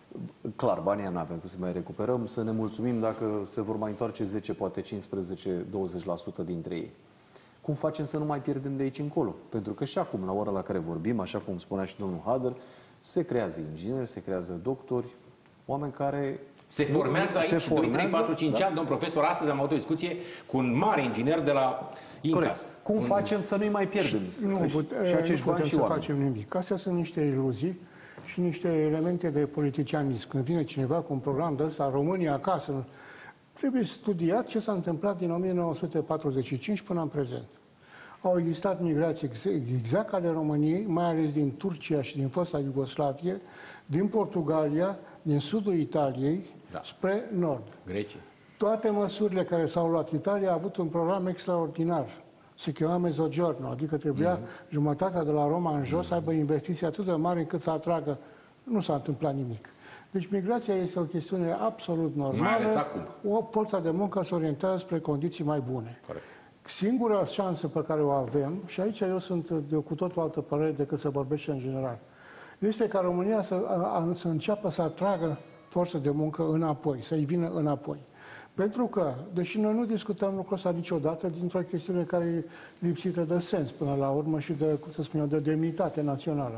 Clar, banii nu avem cum să mai recuperăm, să ne mulțumim dacă se vor mai întoarce zece, poate cincisprezece, douăzeci la sută dintre ei. Cum facem să nu mai pierdem de aici încolo? Pentru că și acum, la ora la care vorbim, așa cum spunea și domnul Hader, se creează ingineri, se creează doctori, oameni care... Se formează aici se doi, trei, patru, cinci da? ani. Domn profesor, astăzi am avut o discuție cu un mare inginer de la Incas. Corect. Cum facem să nu-i mai pierdem? Nu, și, put, și acești nu bani putem și să oameni. facem nimic. Astea sunt niște iluzii și niște elemente de politicianism. Când vine cineva cu un program de ăsta, România acasă, trebuie studiat ce s-a întâmplat din o mie nouă sute patruzeci și cinci până în prezent. Au existat migrații exact ca ale României, mai ales din Turcia și din fosta Iugoslavie, din Portugalia, din sudul Italiei, Da. spre nord. Grecie. Toate măsurile care s-au luat, Italia a avut un program extraordinar. Se chema Mezzogiorno, adică trebuia mm-hmm. jumătatea de la Roma în jos să aibă investiții atât de mari încât să atragă. Nu s-a întâmplat nimic. Deci migrația este o chestiune absolut normală. Mai ales acum. O forță de muncă se orientează spre condiții mai bune. Corect. Singura șansă pe care o avem, și aici eu sunt de cu totul altă părere decât să vorbește în general, este ca România să, a, să înceapă să atragă forță de muncă înapoi, să-i vină înapoi. Pentru că, deși noi nu discutăm lucrul ăsta niciodată, dintr-o chestiune care e lipsită de sens până la urmă și de, cum să spun eu, de demnitate națională.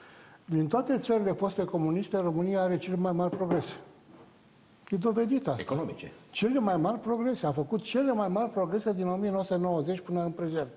Din toate țările foste comuniste, România are cele mai mari progrese. E dovedit asta. Economice. Cele mai mari progrese. A făcut cele mai mari progrese din o mie nouă sute nouăzeci până în prezent.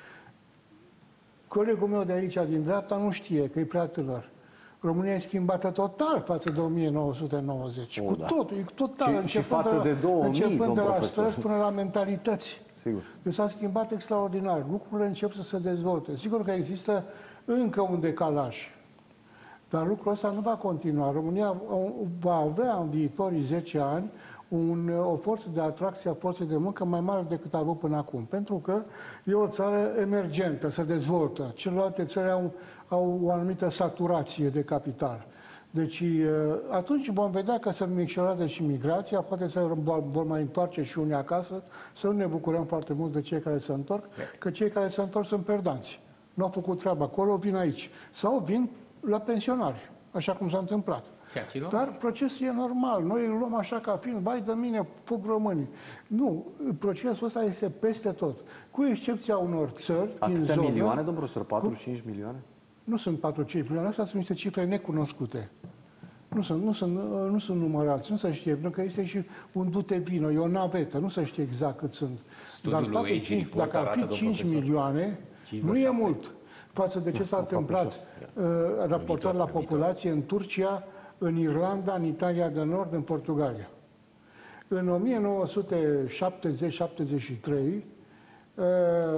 Colegul meu de aici, din dreapta, nu știe că e prea tânăr. România e schimbată total față de o mie nouă sute nouăzeci. O, cu da. totul, e total. Și- și față de două mii, începând domn de la profesor. străzi până la mentalități. Sigur. Deci s-a schimbat extraordinar. Lucrurile încep să se dezvolte. Sigur că există încă un decalaj. Dar lucrul ăsta nu va continua. România va avea în viitorii zece ani un, o forță de atracție a forței de muncă mai mare decât a avut până acum. Pentru că e o țară emergentă, se dezvoltă. Celelalte țări au, au o anumită saturație de capital. Deci atunci vom vedea că se micșorează și migrația, poate să vor mai întoarce și unii acasă, să nu ne bucurăm foarte mult de cei care se întorc, că cei care se întorc sunt perdanți. Nu au făcut treaba acolo, vin aici. Sau vin la pensionari, așa cum s-a întâmplat. Dar procesul e normal. Noi îl luăm așa ca fiind, vai de mine, fug românii. Nu, procesul ăsta este peste tot. Cu excepția unor țări Atâtea din zonă... milioane, domnul profesor? patru cinci milioane? Nu sunt patru cinci milioane, astea sunt niște cifre necunoscute. Nu sunt, nu sunt, nu sunt numărați, nu se știe, pentru că este și un dute vino, e o navetă, nu se știe exact cât sunt. Studiul Dar patru, cinci, dacă ar fi cinci milioane, nu e mult față de ce s-a întâmplat uh, raportat la populație în Turcia, în Irlanda, în Italia de Nord, în Portugalia. În o mie nouă sute șaptezeci șaptezeci și trei, uh,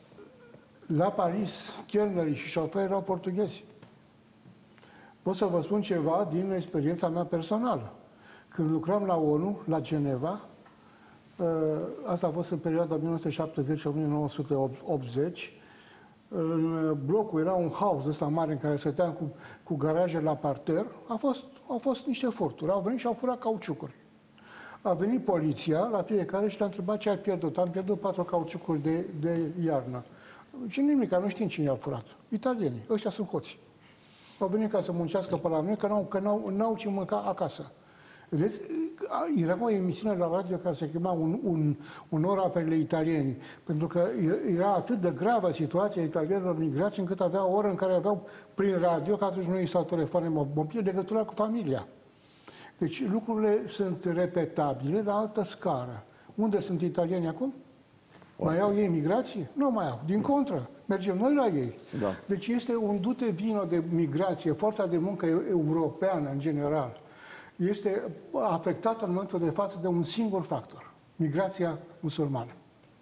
la Paris, chelnerii și șoferii erau portughezi. Pot să vă spun ceva din experiența mea personală. Când lucram la ONU, la Geneva, asta a fost în perioada o mie nouă sute șaptezeci - o mie nouă sute optzeci, în blocul era un haus ăsta mare în care stăteam cu, cu garaje la parter, a fost, au fost niște furturi. Au venit și au furat cauciucuri. A venit poliția la fiecare și l-a întrebat ce ai pierdut. Am pierdut patru cauciucuri de, de iarnă. Și nimic, nu știm cine a furat. Italienii, ăștia sunt hoți. Au venit ca să muncească pe la noi, că n-au, că n-au, n-au ce mânca acasă. Vedeți? Era o emisiune la radio care se chema un, un, un ora aferile italienii, pentru că era atât de gravă situația italienilor migrați, încât avea o oră în care aveau prin radio, că atunci nu existau telefoane mobile, legătura cu familia. Deci lucrurile sunt repetabile la altă scară. Unde sunt italienii acum? Mai au ei migrație? Nu mai au. Din contră, mergem noi la ei. Da. Deci este un dute vino de migrație, forța de muncă europeană în general. Este afectată în momentul de față de un singur factor, migrația musulmană.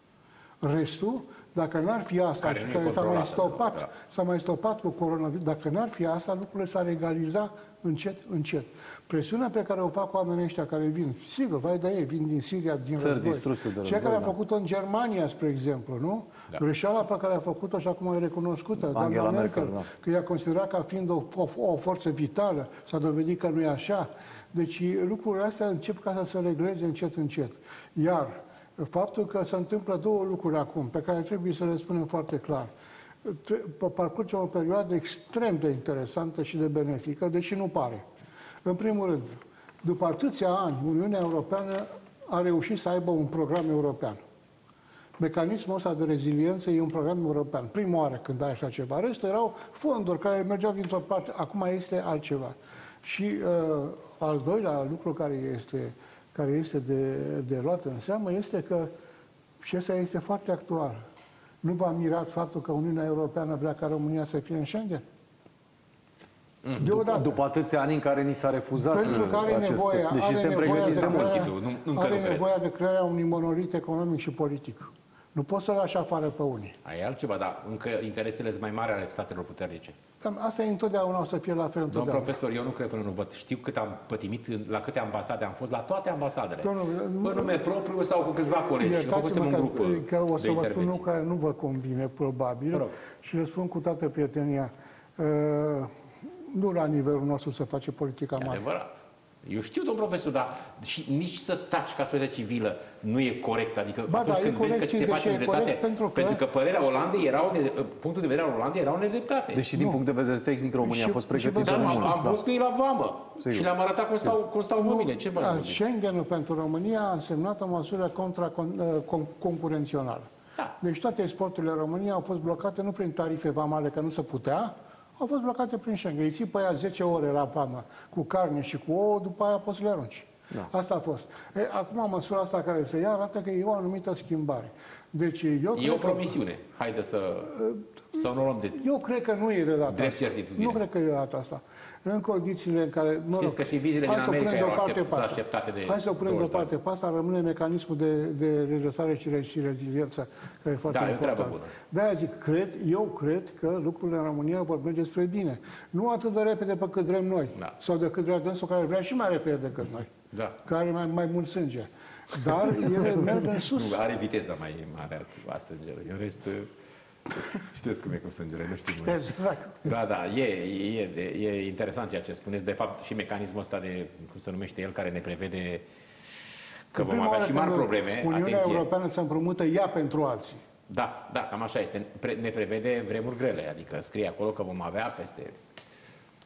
Restul, dacă n-ar fi asta, care, și nu care s-a mai stopat, da. s-a mai stopat cu coronavirus, dacă n-ar fi asta, lucrurile s-ar egaliza încet, încet. Presiunea pe care o fac oamenii ăștia care vin, sigur, vai de ei, vin din Siria, din Țări război. de Ceea care a da. făcut-o în Germania, spre exemplu, nu? Da. Greșeala pe care a făcut-o și acum e recunoscută, Angela doamna Merkel, Merkel, da. că ea considera ca fiind o, o, o forță vitală, s-a dovedit că nu e așa. Deci lucrurile astea încep ca să se regleze încet, încet. Iar faptul că se întâmplă două lucruri acum, pe care trebuie să le spunem foarte clar. Parcurgem o perioadă extrem de interesantă și de benefică, deși nu pare. În primul rând, după atâția ani, Uniunea Europeană a reușit să aibă un program european. Mecanismul ăsta de reziliență e un program european. Prima oară când ai așa ceva. Restul erau fonduri care mergeau dintr-o parte. Acum este altceva. Și uh, al doilea lucru care este, care este de, de luat în seamă este că, și ăsta este foarte actual, nu v-a mirat faptul că Uniunea Europeană vrea ca România să fie în Schengen? Mm. Deodată. După atâția ani în care ni s-a refuzat Pentru că are acest... nevoia, deși are suntem pregătiți de mult. Nu, nu are nevoia de crearea unui monolit economic și politic. Nu poți să lași afară pe unii. Aia e altceva, dar încă interesele sunt mai mari ale statelor puternice. Asta e întotdeauna, o să fie la fel întotdeauna. Domnul profesor, eu nu cred până nu văd. Știu cât am pătimit, la câte ambasade am fost, la toate ambasadele. Domnul, pe nume propriu sau cu câțiva colegi. Și făcusem un grup că o să de vă spun nu intervenții. care nu vă convine, probabil, și le spun cu toată prietenia. Uh, nu la nivelul nostru să face politica E mare. adevărat. Eu știu, domn profesor, dar și nici să taci ca societate civilă nu e corect. Adică Ba, atunci da, când e vezi corect, că ți se de face ce e nedreptate, corect? Pentru că- pentru că părerea Olandei era o nede- punctul de vedere al Olandei era o nedreptate. Deși din punct de vedere tehnic România Și- a fost și pregătită Dar de am, mult. am Da. fost cu ei la vamă Sigur. și le-am arătat cum stau, cum stau vămile. Ce mai Da, vorbiți? Schengenul pentru România a însemnat o măsură contra-concurențională. Da. Deci toate exporturile României au fost blocate nu prin tarife vamale, că nu se putea, au fost blocate prin Schengen. Îi ții pe aia zece ore la vamă cu carne și cu ouă, după aia poți să le arunci. Da. Asta a fost. E, acum măsura asta care se ia arată că e o anumită schimbare. Deci eu E cred o că- promisiune. Haide să, să o luăm de... Eu cred că nu e de data Drept asta. certitudine. Nu cred că e de data asta. În condițiile în care... Mă Știți că și vizile hai din să o America punem erau deoparte aștept- pe asta. așteptate de Hai să o punem douăzeci de deoparte pe asta, rămâne mecanismul de, de redresare și re- și reziliență, care e foarte Da, e o important. treabă bună. De-aia zic, cred, eu cred că lucrurile în România vor merge spre bine. Nu atât de repede pe cât vrem noi. Da. Sau de cât vrea dânsul, care vrea și mai repede decât noi. Da. Care are mai, mai mult sânge. Dar ele merg în sus. Nu, are viteza mai mare a sângeră. În rest, știți cum e cu sângele, nu știu. Exact. Da, da, e, e, e, e interesant ceea ce spuneți. De fapt, și mecanismul ăsta de, cum se numește el, care ne prevede că vom Prima avea oară și mari când probleme. Uniunea Atenție. Europeană se împrumută ea pentru alții. Da, da, cam așa este. Pre- ne prevede vremuri grele, adică scrie acolo că vom avea peste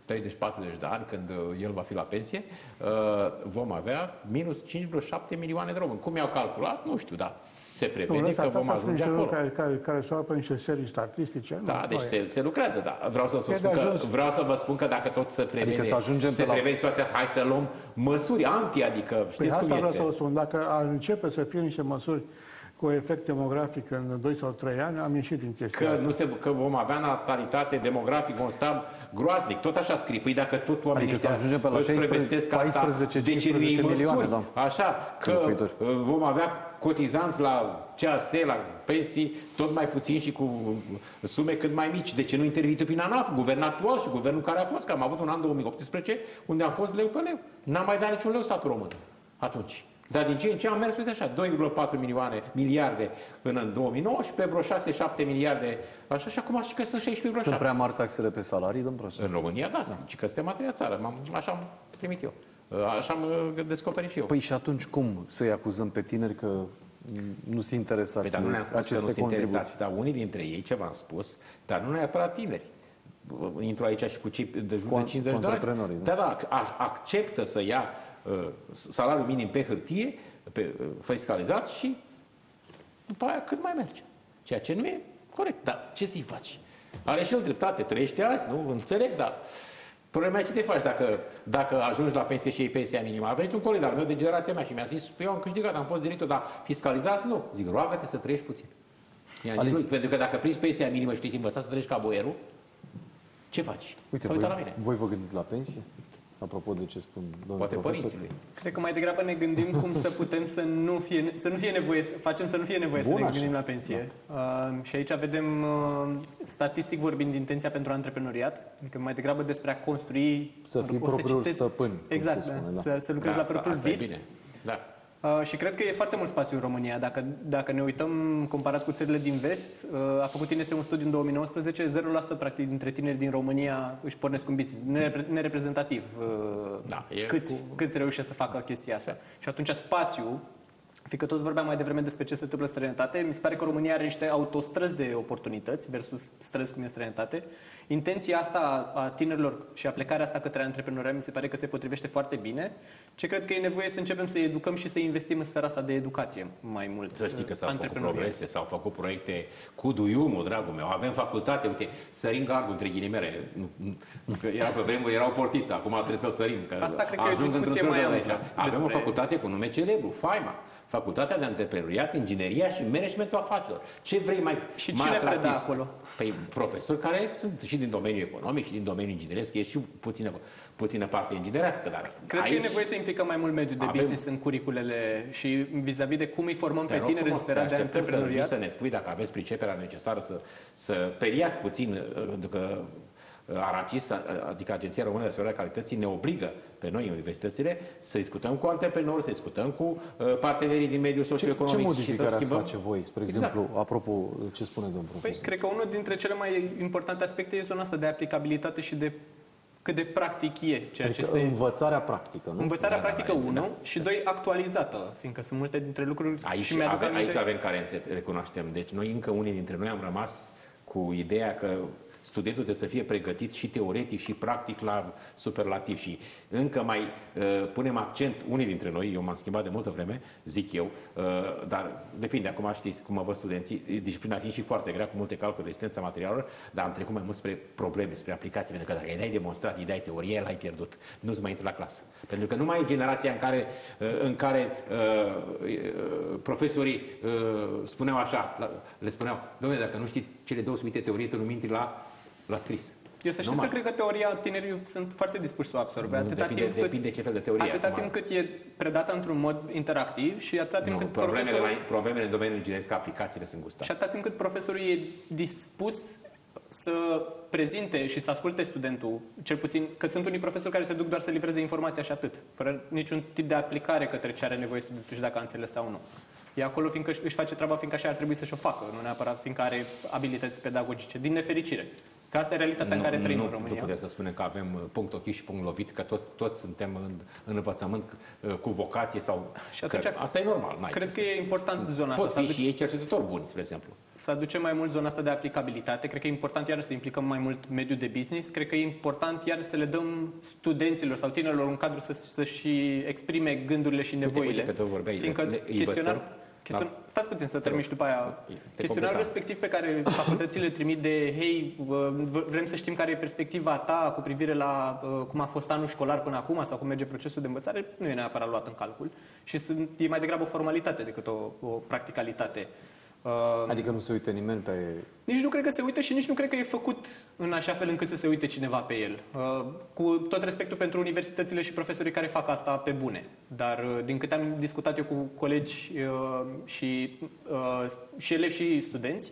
treizeci patruzeci de ani, când el va fi la pensie, vom avea minus cinci virgulă șapte milioane de români. Cum i-au calculat? Nu știu, dar se prevede că vom ajunge acolo. Care, care, care se pe niște serii statistice. Da, nu, deci se, se lucrează, da. Vreau să, spun că, vreau să vă spun că dacă tot se prevede, adică să ajungem se la... prevede situația, hai să luăm măsuri anti, adică știți păi cum asta este. vreau să vă spun. Dacă ar începe să fie niște măsuri cu efect demografic în doi sau trei ani, am ieșit din chestia că, asta. nu se, că vom avea natalitate demografic, vom sta groaznic. Tot așa scrie. Păi dacă tot oamenii adică să ajungem pe la șaisprezece cincisprezece milioane, da. Așa, că vom avea cotizanți la C A S, la pensii, tot mai puțin și cu sume cât mai mici. De ce nu intervii tu prin ANAF, guvernul actual și guvernul care a fost? Că am avut un an două mii optsprezece unde a fost leu pe leu. N-a mai dat niciun leu statul român atunci. Dar din ce în ce am mers, uite așa, doi virgulă patru milioane, miliarde până în două mii nouăsprezece, vreo șase șapte miliarde, așa, și acum și că sunt șaisprezece virgulă șapte. Sunt prea mari taxele pe salarii, domn profesor? În România, da, da. Și că suntem a treia țară, așa am primit eu. Așa am descoperit și eu. Păi și atunci cum să-i acuzăm pe tineri că nu sunt interesați? Păi, dar nu ne-am spus că nu sunt interesați, dar unii dintre ei, ce v-am spus, dar nu neapărat tineri. Intru aici și cu cei de jur de cincizeci de ani. Da, da, acceptă să ia uh, salariul minim pe hârtie, pe, uh, fiscalizat și după aia cât mai merge. Ceea ce nu e corect. Dar ce să-i faci? Are și el dreptate, trăiește azi, nu? Înțeleg, dar problema e ce te faci dacă, dacă ajungi la pensie și iei pensia minimă. A venit un coleg al meu de generația mea și mi-a zis, eu am câștigat, am fost director, dar fiscalizați? Nu. Zic, roagă-te să trăiești puțin. I-am zis, lui, pentru că dacă prinzi pensia minimă și te-ai învățat să trăiești ca boierul, ce faci? Uite, voi, la mine. Voi vă gândiți la pensie? Apropo de ce spun domnul Poate profesor. părinții. Cred că mai degrabă ne gândim cum să putem să nu fie, să nu fie nevoie, facem să nu fie nevoie Bun, să ne gândim așa. la pensie. Da. Uh, și aici vedem, uh, statistic vorbind, intenția pentru antreprenoriat, adică mai degrabă despre a construi... Să fii propriul citesc, stăpân. Exact, spune, da. Să, să lucrezi da, la propriul vis. Bine. Da. Uh, și cred că e foarte mult spațiu în România. Dacă, dacă ne uităm comparat cu țările din vest, uh, a făcut I N S un studiu în două mii nouăsprezece, zero la sută practic dintre tineri din România își pornesc un business, nereprezentativ uh, da, câți, cu... cât reușesc să facă chestia asta. Și atunci spațiu, fiindcă tot vorbeam mai devreme despre ce se întâmplă în străinătate, mi se pare că România are niște autostrăzi de oportunități versus străzi cum e în străinătate. Intenția asta a tinerilor și aplicarea asta către antreprenoriat mi se pare că se potrivește foarte bine. Ce cred că e nevoie să începem să educăm și să investim în sfera asta de educație mai mult. Să știi că s-au făcut progrese, s-au făcut proiecte cu duiumul, dragul meu. Avem facultate, uite, sărim gardul între ghilimele. Era pe vremuri, erau portiță, acum trebuie să sărim. Că asta cred că e o discuție mai amplă. Avem despre... o facultate cu nume celebru, Faima. Facultatea de Antreprenoriat, Ingineria și Managementul Afacerilor. Ce vrei mai Și mai cine atractiv? preda acolo? Păi profesori care sunt și din domeniul economic și din domeniul ingineresc, e și puțină, puțină parte inginerească. Dar cred aici... că e nevoie să implicăm mai mult mediul de avem... business în curiculele și vis-a-vis de cum îi formăm pe tineri în sfera de antreprenoriat. Să ne spui dacă aveți priceperea necesară să, să periați puțin, că ARACIS, adică Agenția Română de Asigurare Calității, ne obligă pe noi, universitățile, să discutăm cu antreprenori, să discutăm cu partenerii din mediul socioeconomic ce, ce și să schimbăm. face voi, spre exemplu, exact. Apropo, ce spune domnul profesor? Păi, cred că unul dintre cele mai importante aspecte e zona asta de aplicabilitate și de cât de practic e ceea adică ce se... învățarea practică, nu? Învățarea da, practică, da, da, unu, da. și doi, actualizată, fiindcă sunt multe dintre lucruri... Aici, și mi-aduc avem, aminte... aici avem carențe, recunoaștem. Deci noi, încă unii dintre noi, am rămas cu ideea că studentul trebuie să fie pregătit și teoretic și practic la superlativ și încă mai uh, punem accent, unii dintre noi, eu m-am schimbat de multă vreme, zic eu, uh, dar depinde, acum știți cum mă văd studenții, disciplina fiind și foarte grea, cu multe calcule, rezistența materialelor, dar am trecut mai mult spre probleme, spre aplicații, pentru că dacă îi dai demonstrat, îi dai teorie, l-ai pierdut, nu-ți mai intri la clasă. Pentru că nu mai e generația în care, uh, în care uh, uh, profesorii uh, spuneau așa, la, le spuneau, dom'le, dacă nu știi cele două suite teorie, tu nu intri la la scris. Eu să știți că cred că teoria tinerii sunt foarte dispuși să o absorbe. Atâta depinde, timp cât, depinde ce fel de teorie. Atâta acum. timp cât e predată într-un mod interactiv și atâta timp nu, cât problemele, profesorul... mai, problemele în domeniul ingineresc, aplicațiile sunt gustate. Și atâta timp cât profesorul e dispus să prezinte și să asculte studentul, cel puțin, că sunt unii profesori care se duc doar să livreze informația și atât, fără niciun tip de aplicare către ce are nevoie studentul și dacă a înțeles sau nu. E acolo fiindcă își face treaba, fiindcă așa ar trebui să-și o facă, nu neapărat fiindcă are abilități pedagogice, din nefericire. Că asta e realitatea în care trăim nu, în România. Nu putem să spunem că avem punct ochii și punct lovit, că toți, toți suntem în, în învățământ cu vocație sau... Și atunci, că asta e normal. Cred că e important sunt, zona asta. Pot fi și ei cercetători buni, spre exemplu. Să aducem mai mult zona asta de aplicabilitate. Cred că e important iar să implicăm mai mult mediul de business. Cred că e important iar să le dăm studenților sau tinerilor un cadru să, să-și exprime gândurile și nevoile. Uite, uite că tu vorbeai, Fiindcă le, chestionar, chestion, da. Stați puțin să termin și după aia. Chestionarul respectiv pe care facultățile trimit de hei, vrem să știm care e perspectiva ta cu privire la cum a fost anul școlar până acum sau cum merge procesul de învățare, nu e neapărat luat în calcul. Și sunt, e mai degrabă o formalitate decât o, o practicalitate. Adică nu se uită nimeni pe... Nici nu cred că se uită și nici nu cred că e făcut în așa fel încât să se uite cineva pe el. Cu tot respectul pentru universitățile și profesorii care fac asta pe bune. Dar din câte am discutat eu cu colegi și, și elevi și studenți,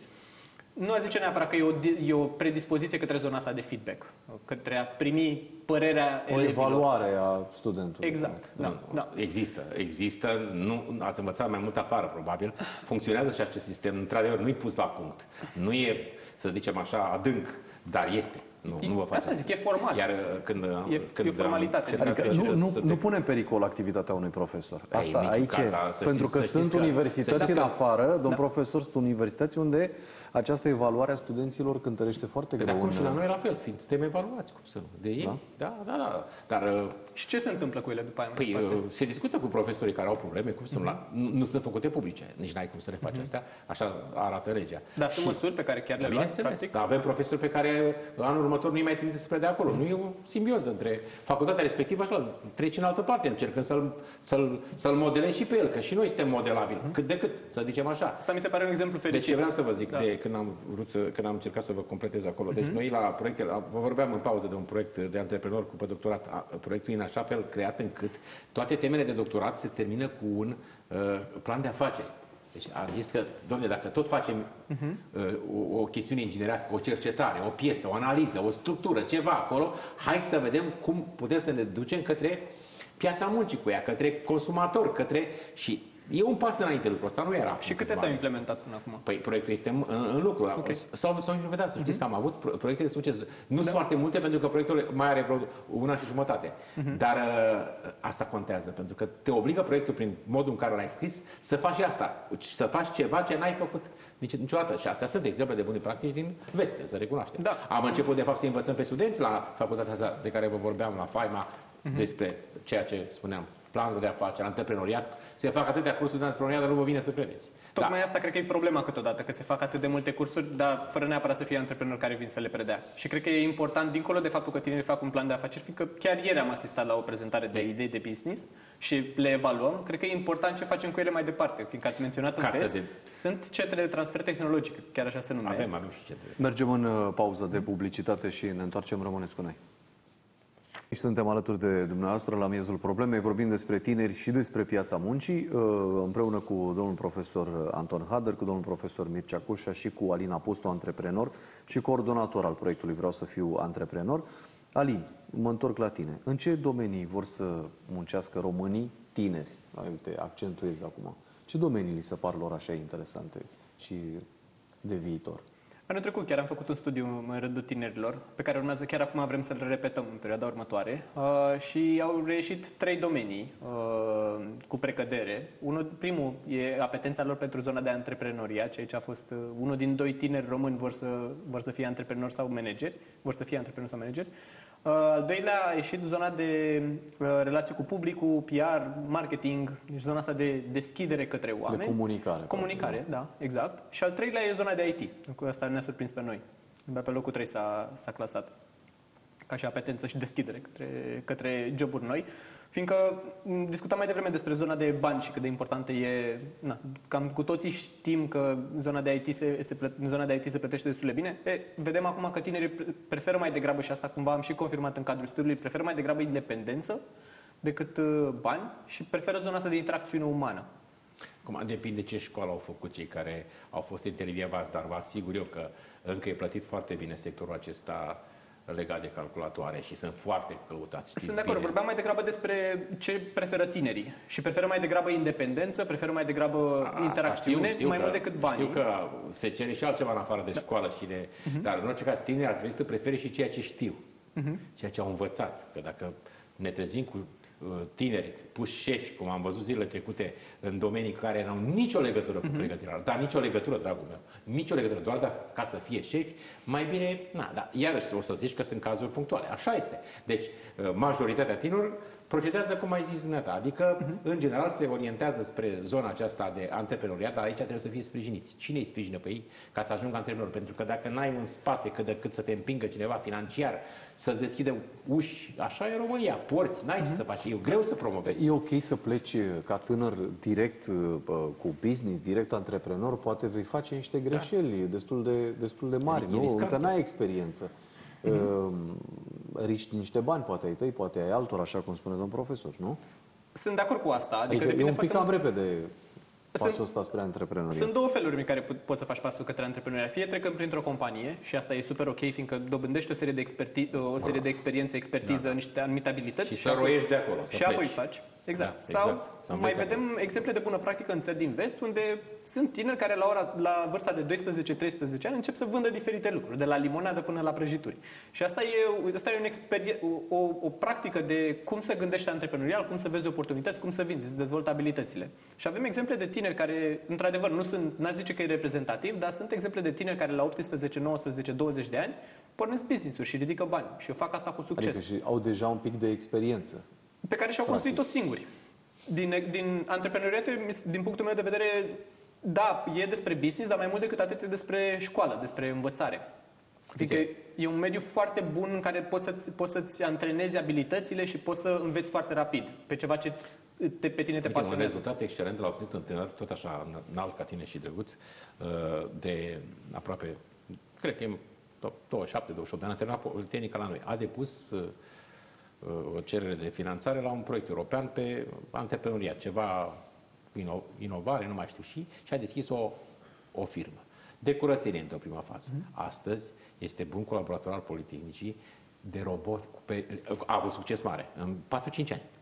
nu zice neapărat că e o, e o predispoziție către zona asta de feedback, către a primi părerea o elevilor. O evaluare a studentului. Exact. Da, nu, da. Există, există. Nu, ați învățat mai mult afară, probabil. Funcționează și acest sistem. Într-adevăr, nu-i pus la punct. Nu e, să zicem așa, adânc, dar este. Nu, nu vă faceți. Asta zic, e formal. Iar când, e, când e formalitate. Adică nu, să, nu, să te... nu pune în pericol activitatea unui profesor. Asta Ei, aici caz, e. da, să Pentru știți, că să sunt știți că, universități în că, afară, domn da. profesor, sunt universități unde această evaluare a studenților cântărește foarte de greu. acum în... și la noi la fel, fiind suntem evaluați, cum să nu. De ei, da, da, da. da. Dar, și ce se întâmplă cu ele după aia? Păi, se discută cu profesorii care au probleme, cum sunt la... Nu, nu sunt făcute publice, nici n-ai cum să le faci uh-huh. astea, așa arată legea. Dar sunt măsuri pe care chiar le luați, practic? Dar avem profesori pe care anul următor nu-i mai trimite spre de acolo. Nu e o simbioză între facultatea respectivă și la treci în altă parte, încercând să-l, să-l, să-l modelezi și pe el, că și noi suntem modelabili, uh-huh. cât de cât, să zicem așa. Asta mi se pare un exemplu fericit. Deci ce vreau să vă zic, da. de când am vrut să, când am încercat să vă completez acolo. Deci uh-huh. noi la proiecte, la, vă vorbeam în pauză de un proiect de antreprenor cu doctorat, proiectul în așa fel creat încât toate temele de doctorat se termină cu un uh, plan de afaceri. Deci am zis că, dom'le, dacă tot facem uh-huh. uh, o, o chestiune inginerească, o cercetare, o piesă, o analiză, o structură, ceva acolo, hai să vedem cum putem să ne ducem către piața muncii cu ea, către consumator, către... și e un pas înainte lucrul ăsta, nu era. Și câte s-au implementat până acum? Păi proiectul este în, în lucru. Okay. S-au, s-au implementat, să știți uh-huh. că am avut proiecte de succes. Nu da. sunt foarte multe, pentru că proiectul mai are vreo una și jumătate. Uh-huh. Dar uh, asta contează, pentru că te obligă proiectul, prin modul în care l-ai scris, să faci asta. Să faci ceva ce n-ai făcut nici, niciodată. Și astea sunt exemple de bune practici din veste, să recunoaștem. Da. Am început, de fapt, să învățăm pe studenți la facultatea asta de care vă vorbeam, la FAIMA, uh-huh. despre ceea ce spuneam. Planul de afaceri, antreprenoriat, se fac atâtea cursuri de antreprenoriat, dar nu vă vine să credeți. Tocmai da. asta cred că e problema câteodată, că se fac atât de multe cursuri, dar fără neapărat să fie antreprenori care vin să le predea. Și cred că e important, dincolo de faptul că tinerii fac un plan de afaceri, fiindcă chiar ieri am asistat la o prezentare de, de idei de business și le evaluăm, cred că e important ce facem cu ele mai departe, fiindcă ați menționat în test, de... sunt centre de transfer tehnologic, chiar așa se numesc. Avem, avem și centre. Mergem în pauză de publicitate și ne întoarcem, rămâneți cu noi. Și suntem alături de dumneavoastră la miezul problemei, vorbim despre tineri și despre piața muncii, împreună cu domnul profesor Anton Hader, cu domnul profesor Mircea Cușa și cu Alin Apostu, antreprenor și coordonator al proiectului Vreau să fiu antreprenor. Alin, mă întorc la tine. În ce domenii vor să muncească românii tineri? Uite, accentuez acum. Ce domenii li se par lor așa interesante și de viitor? Anul trecut chiar am făcut un studiu în rândul tinerilor, pe care urmează chiar acum vrem să-l repetăm în perioada următoare uh, și au reieșit trei domenii uh, cu precădere. Unul, primul e apetența lor pentru zona de antreprenoriat, ceea ce a fost uh, unul din doi tineri români vor să, vor să fie antreprenori sau manageri, vor să fie antreprenori sau manageri. Uh, al doilea a ieșit zona de uh, relație cu publicul, P R, marketing, deci zona asta de deschidere către oameni. De comunicare. Comunicare, da, exact. Și al treilea e zona de I T. Cu asta ne-a surprins pe noi. Pe locul trei s-a, s-a clasat. Ca și apetență și deschidere către, către joburi noi. Fiindcă discutam mai devreme despre zona de bani și cât de importantă e... Na, cam cu toții știm că zona de I T se, se, plă, zona de I T se plătește destul de bine. E, vedem acum că tinerii preferă mai degrabă, și asta cumva am și confirmat în cadrul studiului, preferă mai degrabă independență decât bani și preferă zona asta de interacțiune umană. Acum, depinde ce școală au făcut cei care au fost intervievați, dar vă asigur eu că încă e plătit foarte bine sectorul acesta legat de calculatoare și sunt foarte căutați. Sunt de acord, vorbeam mai degrabă despre ce preferă tinerii și preferă mai degrabă independență, preferă mai degrabă Asta interacțiune, știu, știu mai că, mult decât banii. Știu că se cere și altceva în afară de școală și de... Uh-huh. Dar în orice caz tinerii ar trebui să prefere și ceea ce știu, uh-huh. ceea ce au învățat. Că dacă ne trezim cu tineri puși șefi, cum am văzut zilele trecute, în domenii care nu au nicio legătură cu pregătirea, dar nicio legătură, dragul meu, nicio legătură, doar da, ca să fie șefi, mai bine, na, dar iarăși o să zici că sunt cazuri punctuale. Așa este. Deci, majoritatea tinerilor procedează cum ai zis dumneata, adică, uh-huh. în general, se orientează spre zona aceasta de antreprenoriat, dar aici trebuie să fie sprijiniți. Cine îi sprijină pe ei ca să ajungă antreprenor? Pentru că dacă n-ai un spate cât de cât să te împingă cineva financiar, să-ți deschide uși, așa e România, porți, n-ai uh-huh. ce să faci. E greu să promovezi. E ok să pleci ca tânăr direct cu business, direct antreprenor, poate vei face niște greșeli da. destul, de, destul de mari, e, nu? Încă n-ai experiență. Mm-hmm. Riști niște bani, poate ai tăi, poate ai altor, așa cum spune domnul profesor, nu? Sunt de acord cu asta. Adică, adică e un pic cam foarte... repede pasul sunt, ăsta spre antreprenoriat. Sunt două feluri în care poți să faci pasul către antreprenoriat. Fie trecând printr-o companie și asta e super ok, fiindcă dobândești o serie de, experti- o serie de experiență, expertiză, da, da. niște anumite abilități. Și, și să roiești de acolo, să Și pleci. apoi faci. Exact. Da, exact. Sau mai vedem acolo exemple de bună practică în țări din vest, unde sunt tineri care la, ora, la vârsta de doisprezece treisprezece ani încep să vândă diferite lucruri, de la limonadă până la prăjituri. Și asta e, asta e un experie, o, o practică de cum să gândești antreprenorial, cum să vezi oportunități, cum să vinzi, să dezvolți abilitățile. Și avem exemple de tineri care, într-adevăr, nu sunt, n-aș zice că e reprezentativ, dar sunt exemple de tineri care la optsprezece, nouăsprezece, douăzeci de ani pornesc business-uri și ridică bani. Și eu fac asta cu succes. Adică și au deja un pic de experiență. Pe care și-au construit-o singuri. Din, din antreprenoriatul, din punctul meu de vedere, da, e despre business, dar mai mult decât atât e despre școală, despre învățare. Adică e un mediu foarte bun în care poți, să, poți să-ți antrenezi abilitățile și poți să înveți foarte rapid pe ceva ce te, pe tine te pasionează. Un rezultat excelent l-a obținut un tânăr, tot așa înalt ca tine și drăguț, de aproape, cred că e douăzeci și șapte douăzeci și opt de ani, a terminat Politehnica la noi. A depus o cerere de finanțare la un proiect european pe antreprenoriat, ceva ino, inovare, nu mai știu și, și a deschis o, o firmă de curățenie într-o primă fază. Mm-hmm. Astăzi este bun colaborator al Politehnicii de robot, pe, a avut succes mare în patru cinci ani.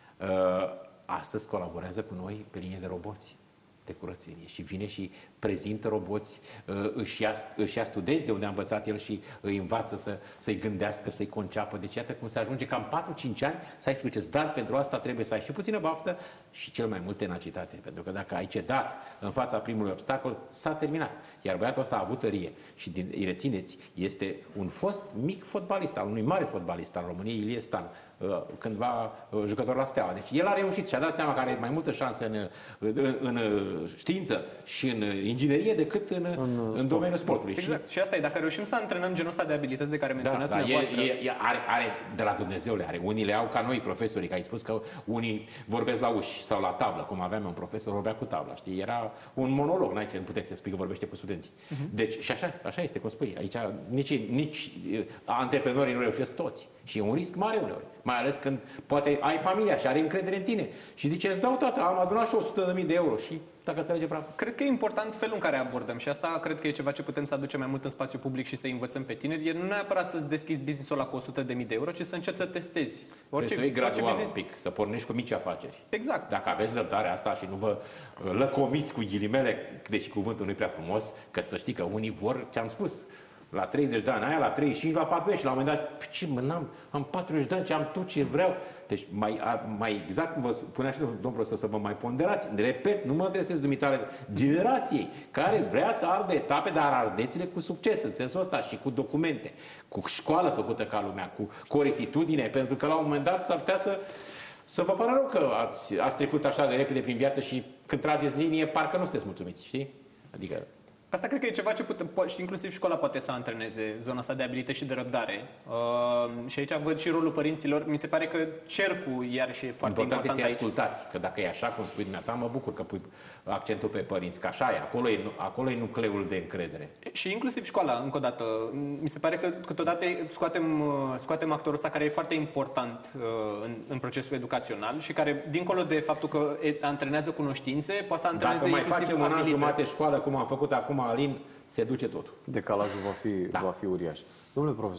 Astăzi colaborează cu noi pe linie de roboți de curățenie și vine și prezintă roboți, își ia, își ia studenți de unde a învățat el și îi învață să, să-i gândească, să-i conceapă. Deci iată cum se ajunge cam patru cinci ani să ai succes. Dar pentru asta trebuie să ai și puțină baftă și cel mai mult tenacitate. Pentru că dacă ai cedat în fața primului obstacol, s-a terminat. Iar băiatul ăsta a avut tărie și din, îi rețineți, este un fost mic fotbalist, al unui mare fotbalist al României, Ilie Stan, cândva jucător la Steaua. Deci el a reușit și a dat seama că are mai multă șansă în, în, în știință și în inginerie decât în, în, în domeniul sportului. Exact. Și, și asta e, dacă reușim să antrenăm genul ăsta de abilități de care menționați da, da, dumneavoastră... E, e, are, are de la Dumnezeu le are. Unii le au ca noi, profesorii, că ai spus că unii vorbesc la uși sau la tablă, cum aveam un profesor, vorbea cu tabla, știi? Era un monolog, n-ai ce, nu puteți să spui că vorbește cu studenții. Uh-huh. Deci, și așa, așa este, cum spui. Aici nici, nici antreprenorii nu reușesc toți. Și e un risc mare uneori. Mai ales când poate ai familia și are încredere în tine. Și zice, îți dau tata, am adunat și o sută de mii de euro și dacă se alege praf. Cred că e important felul în care abordăm și asta cred că e ceva ce putem să aducem mai mult în spațiu public și să învățăm pe tineri. E nu neapărat să-ți deschizi business-ul ăla cu o sută de mii de euro, ci să încerci să testezi. Orice, trebuie să iei gradual business... un pic, să pornești cu mici afaceri. Exact. Dacă aveți răbdarea asta și nu vă lăcomiți cu ghilimele, deși cuvântul nu e prea frumos, că să știi că unii vor, ce-am spus, la treizeci de ani, aia la treizeci și cinci, la patruzeci și la un moment dat, ce mă, n-am, am patruzeci de ani, ce am tot ce vreau. Deci mai, mai exact cum vă spunea și domnul profesor, să vă mai ponderați. Repet, nu mă adresez dumitale generației care vrea să ardă etape, dar ardeți-le cu succes, în sensul ăsta, și cu documente, cu școală făcută ca lumea, cu corectitudine, pentru că la un moment dat s-ar putea să Să vă pară rău că ați, ați trecut așa de repede prin viață și când trageți linie, parcă nu sunteți mulțumiți, știi? Adică... Asta cred că e ceva ce putem, și inclusiv școala poate să antreneze zona asta de abilități și de răbdare. Uh, și aici văd și rolul părinților. Mi se pare că cercul iarăși e foarte important, important aici. să-i ascultați, că dacă e așa cum spui dumneata, mă bucur că pui accentul pe părinți, că așa e, acolo e, acolo e nucleul de încredere. Și inclusiv școala, încă o dată. Mi se pare că câteodată scoatem, scoatem actorul ăsta care e foarte important uh, în, în procesul educațional și care, dincolo de faptul că antrenează cunoștințe, poate să antreneze Dacă mai inclusiv facem un an abilități. jumate școală, cum am făcut acum Alin, se duce totul. Decalajul va fi, Da. va fi uriaș. Domnule profesor,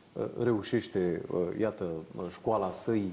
reușește, iată, școala să-i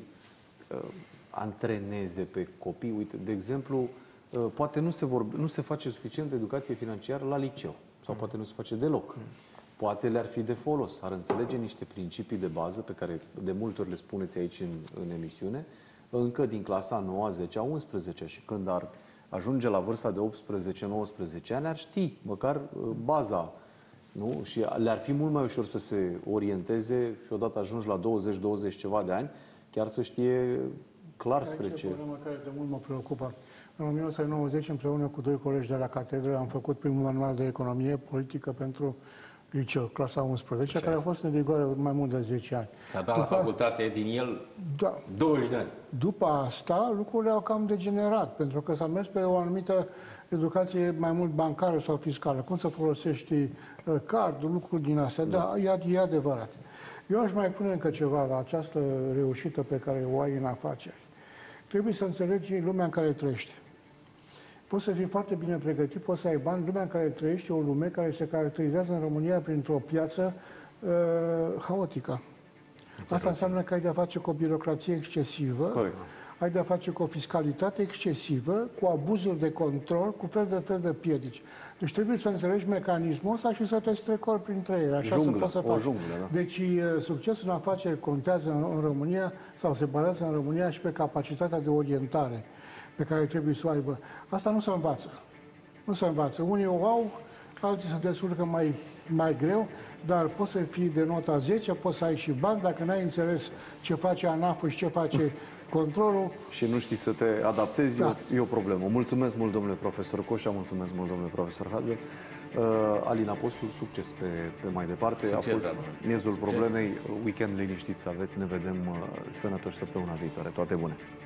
antreneze pe copii. Uite, de exemplu, poate nu se, vorbe, nu se face suficient educație financiară la liceu. Sau poate nu se face deloc. Poate le-ar fi de folos. Ar înțelege niște principii de bază pe care de multe ori le spuneți aici în, în emisiune, încă din clasa nouă, zecea, unsprezecea și când ar ajunge la vârsta de optsprezece nouăsprezece ani, ar ști măcar baza, nu? Și le-ar fi mult mai ușor să se orienteze și odată ajungi la douăzeci douăzeci ceva de ani, chiar să știe clar spre ce... E o problemă care de mult mă preocupă. În o mie nouă sute nouăzeci, împreună cu doi colegi de la catedră, am făcut primul manual de economie politică pentru liceu, clasa unsprezecea, care a fost în vigoare mai mult de zece ani. S-a dat după, la facultate din el da, douăzeci de ani. După asta, lucrurile au cam degenerat, pentru că s-a mers pe o anumită educație mai mult bancară sau fiscală. Cum să folosești uh, cardul, lucruri din astea. Da, da e, e adevărat. Eu aș mai pune încă ceva la această reușită pe care o ai în afaceri. Trebuie să înțelegi lumea în care trăiești. Poți să fii foarte bine pregătit, poți să ai bani. Lumea în care trăiești e o lume care se caracterizează în România printr-o piață uh, haotică. Asta înseamnă că ai de-a face cu o birocrație excesivă, corect, ai de-a face cu o fiscalitate excesivă, cu abuzuri de control, cu fel de fel de piedici. Deci trebuie să înțelegi mecanismul ăsta și să te strecori printre ele. Așa junglă, să poți să faci. Junglă, da. Deci succesul în afaceri contează în, în România sau se bazează în România și pe capacitatea de orientare pe care trebuie să o aibă. Asta nu se învață. Nu se învață. Unii o au, alții se descurcă mai, mai greu, dar poți să fii de nota zece, poți să ai și bani, dacă n-ai înțeles ce face ANAF-ul și ce face controlul. Și nu știi să te adaptezi, da. e o problemă. Mulțumesc mult, domnule profesor Coșa, mulțumesc mult, domnule profesor Hadwe. Uh, Alina Postu, succes pe, pe mai departe. Succes, a fost da. miezul problemei. Weekend liniștit să aveți. Ne vedem uh, sănătoși săptămâna viitoare. Toate bune!